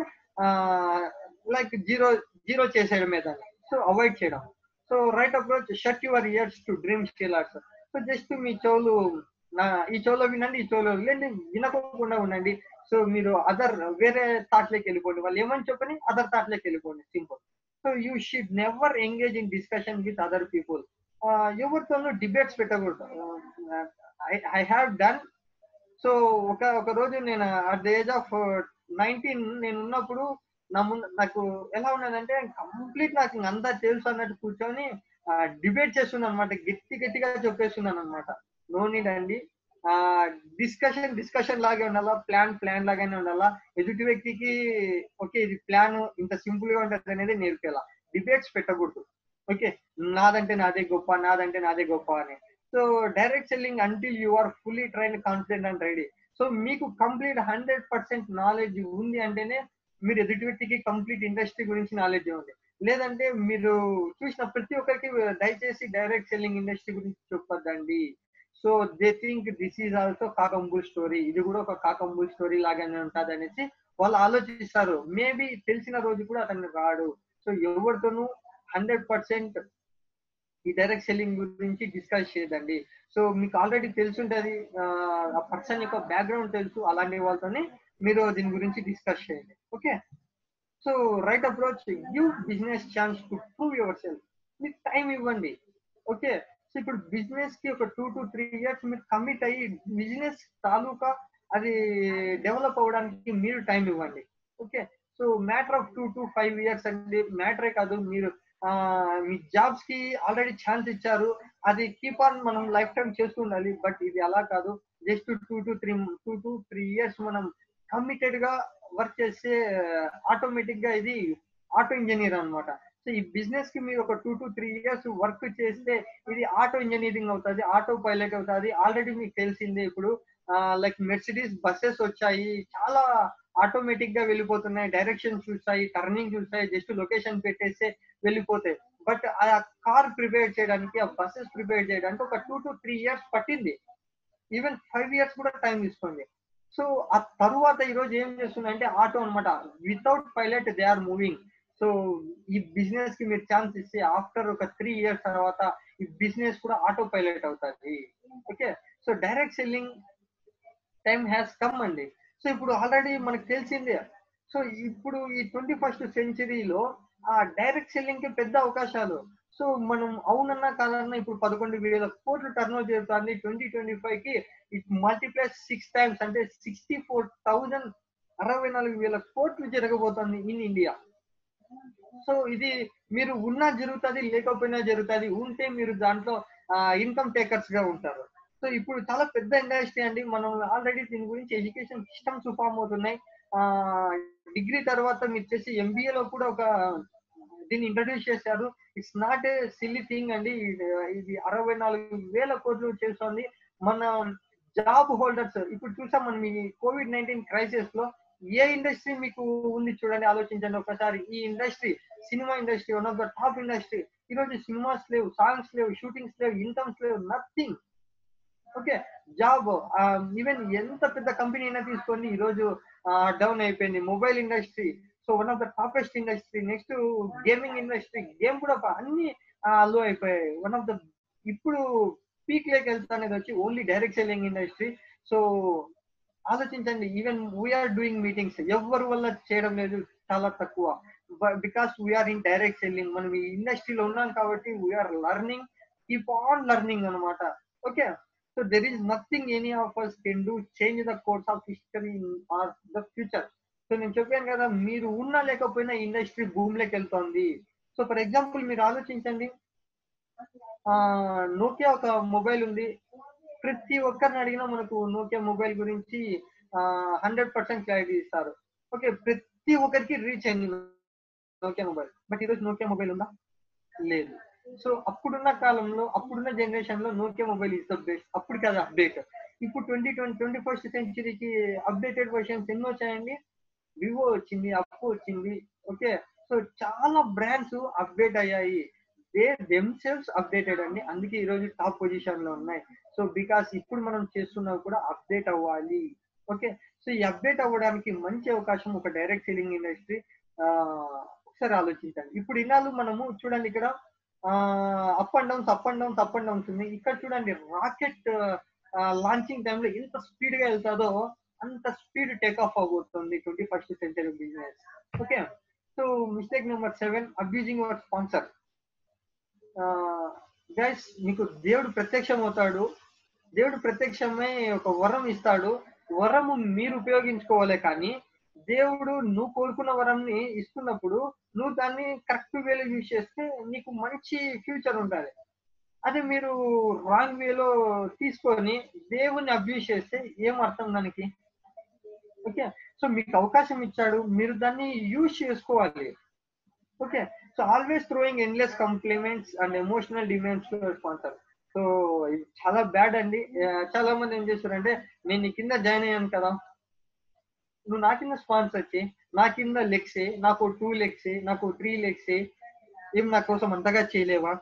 లైక్ జీరో జీరో చేసేయడమే దాన్ని. సో అవాయిడ్ చేయడం. So right approach, shut your ears to dream stealers. So just మీ చెవులు ఈ చెవులో వినండి, ఈ చెవులో లేండి, వినకోకుండా ఉండండి. సో మీరు వేరే థాట్ లోకి వెళ్ళిపోండి. వాళ్ళు ఏమని చెప్పని అదర్ థాట్ లోకి వెళ్ళిపోండి. Simple. So you should never engage in discussion with other people. ఎవరితోనూ డిబేట్స్ పెట్టకూడదు. I have done. సో ఒక రోజు నేను అట్ ద ఏజ్ ఆఫ్ 19 నేను ఉన్నప్పుడు నా ముందు నాకు ఎలా ఉన్నదంటే, కంప్లీట్ నాకు ఇంక అంతా తెలుసు అన్నట్టు కూర్చొని డిబేట్ చేస్తున్నాను అనమాట. గట్టిగా చెప్పేస్తున్నాను అనమాట. నో నీడ్ అండి. ఆ డిస్కషన్ లాగే ఉండాలా, ప్లాన్ లాగానే ఉండాలా. ఎదుటి వ్యక్తికి ఓకే ఇది ప్లాన్ ఇంత సింపుల్ గా ఉంటది అనేది నేర్పేలా. డిబేట్స్ పెట్టకూడదు. ఓకే. నాదంటే నాదే గొప్ప అని. So direct selling until you are fully train, confident and ready. So మీకు కంప్లీట్ 100% నాలెడ్జ్ ఉంది అంటేనే మీరు ఎదుటి వ్యక్తికి కంప్లీట్ ఇండస్ట్రీ గురించి నాలెడ్జ్ ఇవ్వండి. లేదంటే మీరు చూసిన ప్రతి ఒక్కరికి దయచేసి డైరెక్ట్ సెల్లింగ్ ఇండస్ట్రీ గురించి చెప్పొద్దండి. So they think this is also cock and bull story. ఇది కూడా ఒక కాకంబుల్ స్టోరీ లాగానే ఉంటది అనేసి వాళ్ళు ఆలోచిస్తారు. మేబీ తెలిసిన రోజు కూడా అతను రాడు. సో ఎవరితోనూ 100% ఈ డైరెక్ట్ సెల్లింగ్ గురించి డిస్కస్ చేయదండి. సో మీకు ఆల్రెడీ తెలుసుంటది, ఆ పర్సన్ యొక్క బ్యాక్గ్రౌండ్ తెలుసు. అలాంటి వాళ్ళతోనే మీరు దీని గురించి డిస్కస్ చేయండి. Okay. So right approach, give business chance to prove yourself. మీకు టైం ఇవ్వండి. ఓకే. సో ఇప్పుడు బిజినెస్ కి ఒక 2 to 3 years మీరు కమిట్ అయ్యి బిజినెస్ తాలూకా అది డెవలప్ అవ్వడానికి మీరు టైం ఇవ్వండి. Okay. So matter of 2 to 5 years అండి. మ్యాటరే కాదు, మీరు మీ జాబ్స్ కి ఆల్రెడీ ఛాన్స్ ఇచ్చారు. అది కీప్ ఆన్ మనం లైఫ్ టైం చేస్తూ ఉండాలి. బట్ ఇది అలా కాదు. జస్ట్ 2 to 3 years మనం కమిటెడ్ గా వర్క్ చేస్తే ఆటోమేటిక్ గా ఇది ఆటో ఇంజనీర్ అన్నమాట. సో ఈ బిజినెస్ కి మీరు ఒక 2 to 3 years వర్క్ చేస్తే ఇది ఆటో ఇంజనీరింగ్ అవుతుంది, ఆటో పైలట్ అవుతుంది. ఆల్రెడీ మీకు తెలిసిందే. ఇప్పుడు లైక్ మెర్సిడీస్ బస్సెస్ వచ్చాయి, చాలా ఆటోమేటిక్ గా వెళ్ళిపోతున్నాయి. డైరెక్షన్ చూస్తాయి, టర్నింగ్ చూస్తాయి, జస్ట్ లొకేషన్ పెట్టేస్తే వెళ్ళిపోతాయి. బట్ ఆ కార్ ప్రిపేర్ చేయడానికి, ఆ బస్సెస్ ప్రిపేర్ చేయడానికి ఒక 2 to 3 years పట్టింది. ఈవెన్ 5 years కూడా టైం తీసుకోండి. సో ఆ తరువాత ఈ రోజు ఏం చేస్తుందంటే ఆటో అనమాట. Without pilot they are moving. So ఈ బిజినెస్ కి మీరు ఛాన్స్ ఇస్తే ఆఫ్టర్ ఒక 3 years తర్వాత ఈ బిజినెస్ కూడా ఆటో పైలట్ అవుతుంది. Okay. So direct selling time has come అండి. సో ఇప్పుడు ఆల్రెడీ మనకు తెలిసిందే. సో ఇప్పుడు ఈ 21st సెంచరీలో ఆ డైరెక్ట్ సెల్లింగ్ కి పెద్ద అవకాశాలు. సో మనం అవునన్నా కాదన్నా ఇప్పుడు 11,000 కోట్లు టర్న్ ఓవర్ జరుగుతుంది. 2025 కి ఇట్ మల్టీప్లైస్ 6 times, అంటే 64,000 64,000 కోట్లు జరగబోతుంది ఇన్ ఇండియా. సో ఇది మీరు ఉన్నా జరుగుతుంది, లేకపోయినా జరుగుతుంది. ఉంటే మీరు దాంట్లో ఇన్కమ్ టేకర్స్ గా ఉంటారు. సో ఇప్పుడు చాలా పెద్ద ఇండస్ట్రీ అండి. మనం ఆల్రెడీ దీని గురించి ఎడ్యుకేషన్ సిస్టమ్స్ ఫామ్ అవుతున్నాయి. ఆహ్, డిగ్రీ తర్వాత మీరు చేసే ఎంబీఏలో కూడా ఒక దీన్ని ఇంట్రడ్యూస్ చేశారు. It's not a silly thing అండి. ఇది 64,000 కోట్లు చేస్తోంది. మన జాబ్ హోల్డర్స్ ఇప్పుడు చూసాం మనం ఈ కోవిడ్-19 క్రైసిస్ లో ఏ ఇండస్ట్రీ మీకు ఉంది చూడండి, ఆలోచించండి ఒకసారి. ఈ industry, cinema industry one of the top industry. ఈ రోజు సినిమాస్ లేవు, సాంగ్స్ లేవు, షూటింగ్స్ లేవు, ఇన్కమ్స్ లేవు, నథింగ్. ఓకే. జాబ్ ఈవెన్ ఎంత పెద్ద కంపెనీ అయినా తీసుకోండి, ఈ రోజు డౌన్ అయిపోయింది. Mobile industry, so one of the topest industry. Next gaming industry, game కూడా అన్ని లో అయిపోయాయి. వన్ ఆఫ్ ద ఇప్పుడు పీక్ లోకి వెళ్తానేది వచ్చి only direct selling industry. So ఆలోచించండి, ఈవెన్ వీఆర్ డూయింగ్ మీటింగ్స్ ఎవరి వల్ల చేయడం లేదు, చాలా తక్కువ. Because we are in direct selling. మనం ఈ ఇండస్ట్రీలో ఉన్నాం కాబట్టి we are learning, keep on learning అనమాట. Okay. So there is nothing any of us can do change the course of history in or the future. So నేను చెప్పాను కదా, మీరు ఉన్నా లేకపోయినా ఇండస్ట్రీ భూమిలోకి వెళ్తోంది. సో ఫర్ ఎగ్జాంపుల్ మీరు ఆలోచించండి, నోకియా ఒక మొబైల్ ఉంది. ప్రతి ఒక్కరిని అడిగినా మనకు నోకియా మొబైల్ గురించి 100% క్లారిటీ ఇస్తారు. ఓకే. ప్రతి ఒక్కరికి రీచ్ అయింది నోకియా మొబైల్. బట్ ఈరోజు నోకియా మొబైల్ ఉందా? లేదు. సో అప్పుడున్న కాలంలో, అప్పుడున్న జనరేషన్ లో Nokia mobile is the best. అప్పటికి అది అప్డేట్. ఇప్పుడు 21st సెంచరీకి అప్డేటెడ్ వర్షన్స్ ఎన్ని వచ్చాయండి? వివో వచ్చింది, అప్పో వచ్చింది. ఓకే. సో చాలా బ్రాండ్స్ అప్డేట్ అయ్యాయి. దే దెమ్సెల్వ్స్ అప్డేటెడ్ అండి. అందుకే ఈ రోజు టాప్ పొజిషన్ లో ఉన్నాయి. సో బికాస్ ఇప్పుడు మనం చేస్తున్నవి కూడా అప్డేట్ అవ్వాలి. ఓకే. సో ఈ అప్డేట్ అవ్వడానికి మంచి అవకాశం ఒక డైరెక్ట్ సెల్లింగ్ ఇండస్ట్రీ. ఒకసారి ఆలోచించండి. ఇప్పుడు ఇన్నాళ్ళు మనము చూడండి ఇక్కడ up and downs, up and downs, up and downs ఉంది. ఇక్కడ చూడండి రాకెట్ లాంచింగ్ టైంలో ఎంత స్పీడ్ గా వెళ్తాదో అంత స్పీడ్ టేక్ ఆఫ్ అవబోతుంది 21st century business. Okay. So mistake number 7, abusing your sponsor. Guys, మీకు దేవుడు ప్రత్యక్షం అవుతాడు. దేవుడు ప్రత్యక్షమై ఒక వరం ఇస్తాడు. వరము మీరు ఉపయోగించుకోవాలి, కానీ దేవుడు నువ్వు కోరుకున్న వరంని ఇస్తున్నప్పుడు నువ్వు దాన్ని కరెక్ట్ వేలో యూజ్ చేస్తే నీకు మంచి ఫ్యూచర్ ఉంటుంది. అదే మీరు రాంగ్ వేలో తీసుకొని దేవుణ్ణి అబ్యూజ్ చేస్తే ఏం అర్థం దానికి? ఓకే. సో మీకు అవకాశం ఇచ్చాడు, మీరు దాన్ని యూజ్ చేసుకోవాలి. Okay. So always throwing endless compliments and emotional demands to sponsor. So ఇది చాలా బ్యాడ్ అండి. చాలా మంది ఏం చేస్తారంటే, నేను నీ కింద జాయిన్ అయ్యాను కదా, నువ్వు నా కింద స్పాన్సర్ చేయి, నా కింద లెగ్స్, నాకు 2 లెగ్స్, నాకు 3 లెగ్స్, ఏం నా కోసం అంతగా చేయలేవా?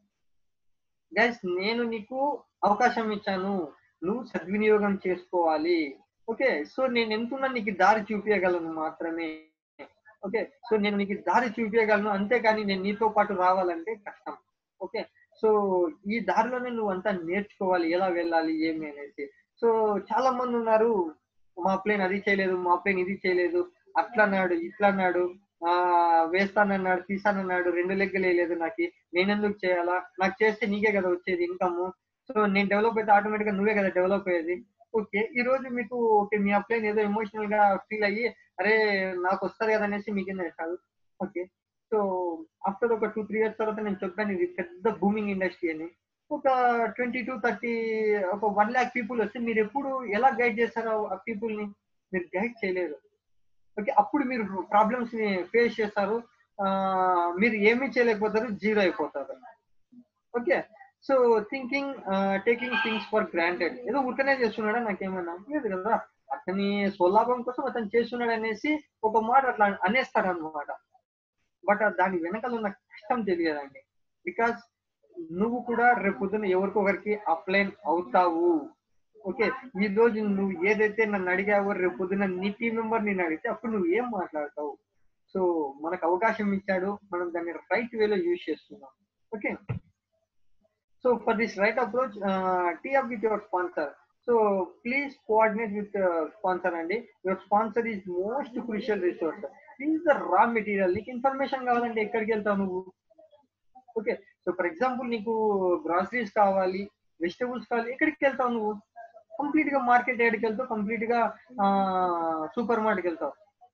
గైస్, నేను నీకు అవకాశం ఇచ్చాను, నువ్వు సద్వినియోగం చేసుకోవాలి. ఓకే. సో నేను ఎంతున్నా నీకు దారి చూపించగలను మాత్రమే. ఓకే. సో నేను నీకు దారి చూపించగలను, అంతేకాని నేను నీతో పాటు రావాలంటే కష్టం. ఓకే. సో ఈ దారిలోనే నువ్వు అంతా నేర్చుకోవాలి, ఎలా వెళ్ళాలి ఏమి అనేసి. సో చాలా మంది ఉన్నారు, మా ప్లేన్ అది చేయలేదు, మా ప్లేన్ ఇది చేయలేదు, అట్లా అన్నాడు, ఇట్లా అన్నాడు, వేస్తానన్నాడు, తీసానన్నాడు, 2 లెగ్గలు వేయలేదు నాకి, నేనెందుకు చేయాలా? నాకు చేస్తే నీకే కదా వచ్చేది ఇన్కమ్. సో నేను డెవలప్ అయితే ఆటోమేటిక్ గా నువ్వే కదా డెవలప్ అయ్యేది. ఓకే. ఈ రోజు మీకు ఓకే, మీ అప్లైన్ ఏదో ఎమోషనల్ గా ఫీల్ అయ్యి, అరే నాకు వస్తది కదా అనేసి మీ కింద వేస్తాడు. ఓకే. సో ఆఫ్టర్ ఒక 2, 3 ఇయర్స్ తర్వాత నేను చెప్పాను ఇది పెద్ద బూమింగ్ ఇండస్ట్రీ అని. ఒక 22, 30 ఒక 1,00,000 పీపుల్ వస్తే మీరు ఎప్పుడు ఎలా గైడ్ చేస్తారో ఆ పీపుల్ ని? మీరు గైడ్ చేయలేరు. ఓకే. అప్పుడు మీరు ప్రాబ్లమ్స్ ని ఫేస్ చేస్తారు. మీరు ఏమీ చేయలేకపోతారు, జీరో అయిపోతారు. Okay. So thinking, taking things for granted. ఏదో ఊరికనే చేస్తున్నాడా నాకేమన్నా? లేదు కదా. అతని స్వలాభం కోసం అతను చేస్తున్నాడు అనేసి ఒక మాట అట్లా అనేస్తారనమాట. బట్ దాని వెనకాల ఉన్న కష్టం తెలియదండి. బికాస్ నువ్వు కూడా రేపొద్దున ఎవరికొకరికి అప్లైన్ అవుతావు. ఓకే. ఈ రోజు నువ్వు ఏదైతే నన్ను అడిగావో, రేపొద్దున నీ టీమ్ మెంబర్ నిన్ను అడిగితే అప్పుడు నువ్వు ఏం మాట్లాడతావు? సో మనకు అవకాశం ఇచ్చాడు, మనం దాన్ని రైట్ వేలో యూజ్ చేస్తున్నాం. Okay. So for this right approach, tee up with your sponsor. So please coordinate with sponsor, and your sponsor is most crucial resource. This is the raw material. నీకు information కావాలంటే ఎక్కడికి వెళ్తావు నువ్వు? Okay. So for example నీకు groceries కావాలి, vegetables కావాలి, ఎక్కడికి వెళ్తావు నువ్వు? కంప్లీట్ గా మార్కెట్ యార్డ్కి వెళ్తావు, కంప్లీట్ గా సూపర్ మార్కెట్కి వెళ్తావు.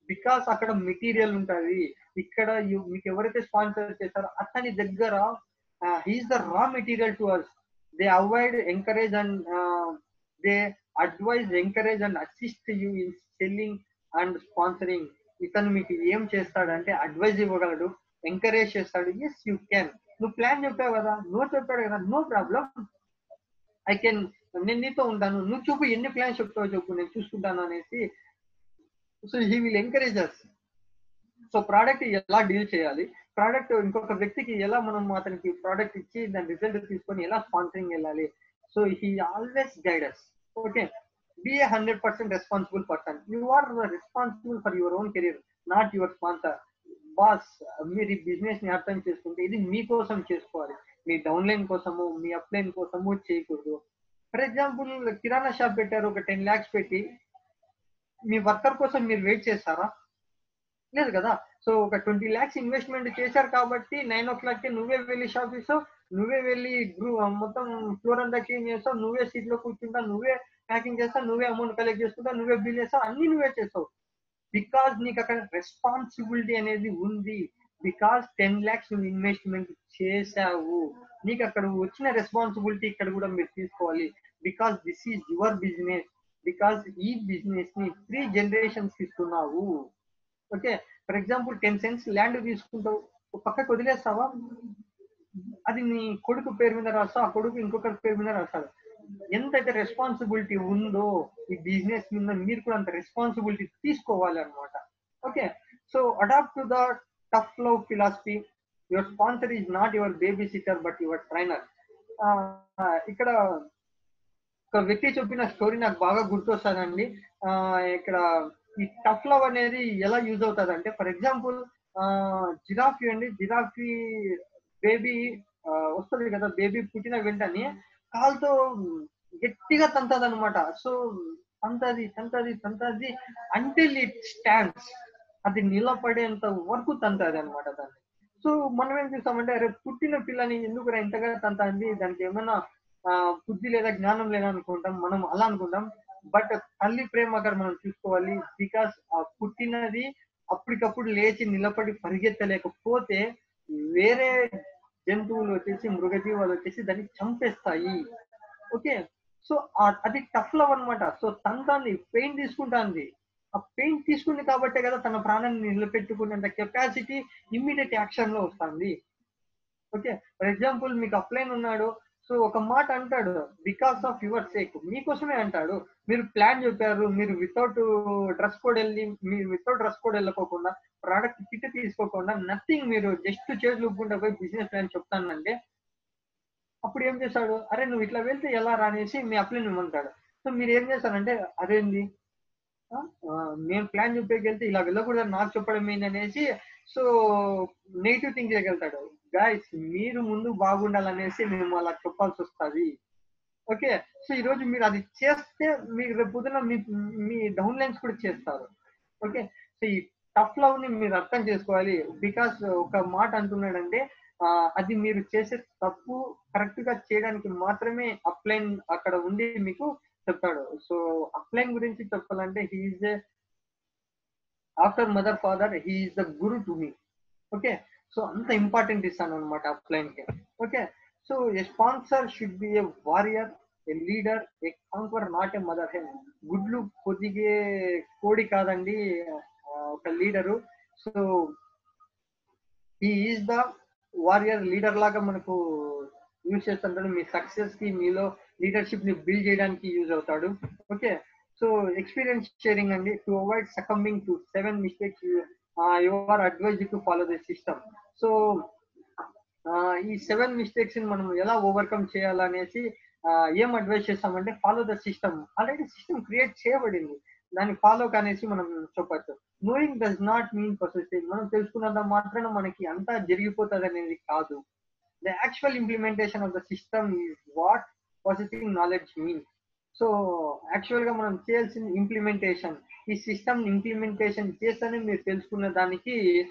బికాస్ అక్కడ మెటీరియల్ ఉంటుంది. ఇక్కడ మీకు ఎవరైతే స్పాన్సర్ చేస్తారో అతని దగ్గర he's the raw material to us. They avoid encourage and they advise encourage and assist you in selling and sponsoring. ఇతను మీకు ఏం చేస్తాడంటే అడ్వైజ్ ఇవ్వగలడు, ఎంకరేజ్ చేస్తాడు. ఎస్ యూ క్యాన్, నువ్వు ప్లాన్ చెప్పావు కదా, నువ్వు చెప్పాడు కదా, నో ప్రాబ్లం, ఐ కెన్, నేను నీతో ఉంటాను, నువ్వు చూపు ఎన్ని ప్లాన్స్ చెప్తావో చెప్పు, నేను చూసుకుంటాను అనేసి. So he will encourage us. So product ఎలా డీల్ చేయాలి, ప్రోడక్ట్ ఇంకొక వ్యక్తికి ఎలా మనం అతనికి ప్రోడక్ట్ ఇచ్చి దాని రిజల్ట్ తీసుకొని ఎలా స్పాన్సరింగ్ వెళ్ళాలి. So he always guide us. Okay, be a 100% responsible person. You are responsible for your own career, not your sponsor. Boss, మీరు ఈ బిజినెస్ ని అర్థం చేసుకుంటే ఇది మీకోసం చేసుకోవాలి, మీ డౌన్లైన్ కోసము మీ అప్లైన్ కోసము చేయకూడదు. ఫర్ ఎగ్జాంపుల్ కిరాణా షాప్ పెట్టారు, ఒక 10 lakhs పెట్టి మీ వర్కర్ కోసం మీరు వెయిట్ చేస్తారా? లేదు కదా. సో ఒక 20 lakhs ఇన్వెస్ట్మెంట్ చేశారు కాబట్టి 9 o'clock నువ్వే వెళ్ళి షాప్ ఇస్తావు, నువ్వే వెళ్ళి మొత్తం ఫ్లోర్ అంతా క్లీన్ చేస్తావు, నువ్వే సీట్ లో కూర్చుంటావు, నువ్వే ప్యాకింగ్ చేస్తావు, నువ్వే అమౌంట్ కలెక్ట్ చేసుకుంటావు, నువ్వే బిల్ చేస్తావు, అన్ని నువ్వే చేస్తావు. బికాస్ నీకు అక్కడ రెస్పాన్సిబిలిటీ అనేది ఉంది. బికాస్ 10 lakhs నువ్వు ఇన్వెస్ట్మెంట్ చేశావు, నీకు అక్కడ వచ్చిన రెస్పాన్సిబిలిటీ ఇక్కడ కూడా మీరు తీసుకోవాలి. Because this is your business. Because ఈ బిజినెస్ ని 3 generations ఇస్తున్నావు. Okay, for example 10 cents land తీసుకుంటావు, పక్కకు వదిలేస్తావా? అది నీ కొడుకు పేరు మీద రాస్తావు, ఆ కొడుకు ఇంకొకరి పేరు మీద రాస్తాడు. ఎంతైతే రెస్పాన్సిబిలిటీ ఉందో ఈ బిజినెస్ మీద మీరు కూడా అంత రెస్పాన్సిబిలిటీ తీసుకోవాలి అనమాట. Okay, so adapt to the tough love philosophy. Your sponsor is not your babysitter but your trainer. ఇక్కడ ఒక వ్యక్తి చెప్పిన స్టోరీ నాకు బాగా గుర్తొస్తుందండి. ఇక్కడ ఈ టఫ్ లవ్ అనేది ఎలా యూజ్ అవుతుంది అంటే, ఫర్ ఎగ్జాంపుల్ జిరాఫీ అండి, జిరాఫీ బేబీ వస్తుంది కదా, బేబీ పుట్టిన వెంటనే కాలుతో గట్టిగా తంతది అనమాట. సో తంతది తంతది తంతది అంటిల్ ఇట్ స్టాండ్స్, అది నిలబడేంత వరకు తంతది అనమాట దాన్ని. సో మనం ఏం చూస్తామంటే, అరే పుట్టిన పిల్లని ఎందుకు ఇంతగా తంతంది, దానికి ఏమైనా బుద్ధి లేదా జ్ఞానం లేదా అనుకుంటాం, మనం అలా అనుకుంటాం. బట్ తల్లి ప్రేమ అక్కడ మనం చూసుకోవాలి. బికాస్ ఆ పుట్టినది అప్పటికప్పుడు లేచి నిలబడి పరిగెత్తలేకపోతే వేరే జంతువులు వచ్చేసి, మృగజీవాలు వచ్చేసి దాన్ని చంపేస్తాయి. ఓకే, సో అది టఫ్ లవ్ అనమాట. సో తనని పెయిన్ తీసుకుంటాంది, ఆ పెయిన్ తీసుకుంది కాబట్టే కదా తన ప్రాణాన్ని నిలబెట్టుకునేంత కెపాసిటీ ఇమ్మీడియట్ యాక్షన్ లో వస్తుంది. ఓకే, ఫర్ ఎగ్జాంపుల్ మీకు అప్లైన్ ఉన్నాడు, సో ఒక మాట అంటాడు, బికాస్ ఆఫ్ యువర్ సేక్, మీకోసమే అంటాడు. మీరు ప్లాన్ చెప్పారు, మీరు వితౌట్ డ్రెస్ కోడ్ వెళ్ళకోకుండా, ప్రోడక్ట్ కిట్ తీసుకోకుండా, నథింగ్, మీరు జస్ట్ చేతులు ఊపుకుంటా పోయి బిజినెస్ ప్లాన్ చెప్తానంటే అప్పుడు ఏం చేస్తాడు, అరే నువ్వు ఇట్లా వెళ్తే ఎలా రానేసి మీ అప్లైన్ ఇవ్వమంటాడు. సో మీరు ఏం చేస్తారంటే, అదేంది నేను ప్లాన్ చెప్పేకి వెళ్తే ఇలా వెళ్ళకూడదు నాకు చెప్పడం ఏంటి అనేసి, సో నెగిటివ్ థింక్ చేయగలుగుతాడు. గైస్, మీరు ముందు బాగుండాలనేసి మేము అలా చెప్పాల్సి వస్తుంది. ఓకే, సో ఈ రోజు మీరు అది చేస్తే మీరు రేపు పొద్దున మీ డౌన్ లైన్స్ కూడా చేస్తారు. ఓకే, సో ఈ టఫ్ లవ్ ని మీరు అర్థం చేసుకోవాలి. బికాస్ ఒక మాట అంటున్నాడంటే, అది మీరు చేసే తప్పు కరెక్ట్ గా చేయడానికి మాత్రమే అప్లైన్ అక్కడ ఉండి మీకు చెప్తాడు. సో అప్లైన్ గురించి చెప్పాలంటే, he's after mother father, he's the guru to me. Okay, so అంత ఇంపార్టెంట్ ఇస్తాను అనమాట అప్లైన్ కి. Okay, so a sponsor should be a warrior, a leader, a conquer, not a mother hen. గుడ్లు పొదిగే కోడి కాదండి ఒక leader. So he is the warrior, leader లాగా మనకు యూజ్ చేస్తుంటాడు. మీ సక్సెస్ కి, మీలో లీడర్షిప్ ని బిల్డ్ చేయడానికి యూజ్ అవుతాడు. ఓకే, సో ఎక్స్పీరియన్స్ షేరింగ్ అండి. To avoid succumbing to 7 mistakes, you are advised to follow the system. సో ఈ 7 mistakes ని మనం ఎలా ఓవర్కమ్ చేయాలనేసి ఏం అడ్వైజ్ చేస్తామంటే, follow the system. Already system create చేయబడింది, దాన్ని ఫాలో కానేసి మనం చెప్పచ్చు. Knowing does not mean possessing. మనం తెలుసుకున్నంత మాత్రాన మనకి అంతా జరిగిపోతుంది అనేది కాదు. The actual implementation of the system is what possessing knowledge mean. So actual గా మనం చేయాల్సిన ఇంప్లిమెంటేషన్, ఈ సిస్టమ్ ఇంప్లిమెంటేషన్ చేస్తేనే మీరు తెలుసుకున్న దానికి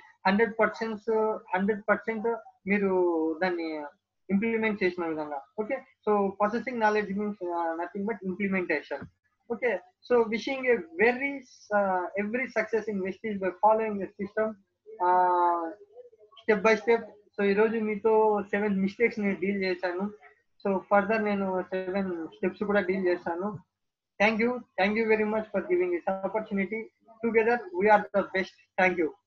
100% మీరు దాన్ని ఇంప్లిమెంట్ చేసిన విధంగా. Okay, so possessing knowledge means nothing but implementation. Okay. So wishing a very every success in vestiges by following the system step by step. So ఈరోజు మీతో 7 మిస్టేక్స్ నేను డీల్ చేశాను. సో ఫర్దర్ నేను 7 స్టెప్స్ కూడా deal చేశాను. Thank you. Thank you very much for giving this opportunity. Together we are the best. Thank you.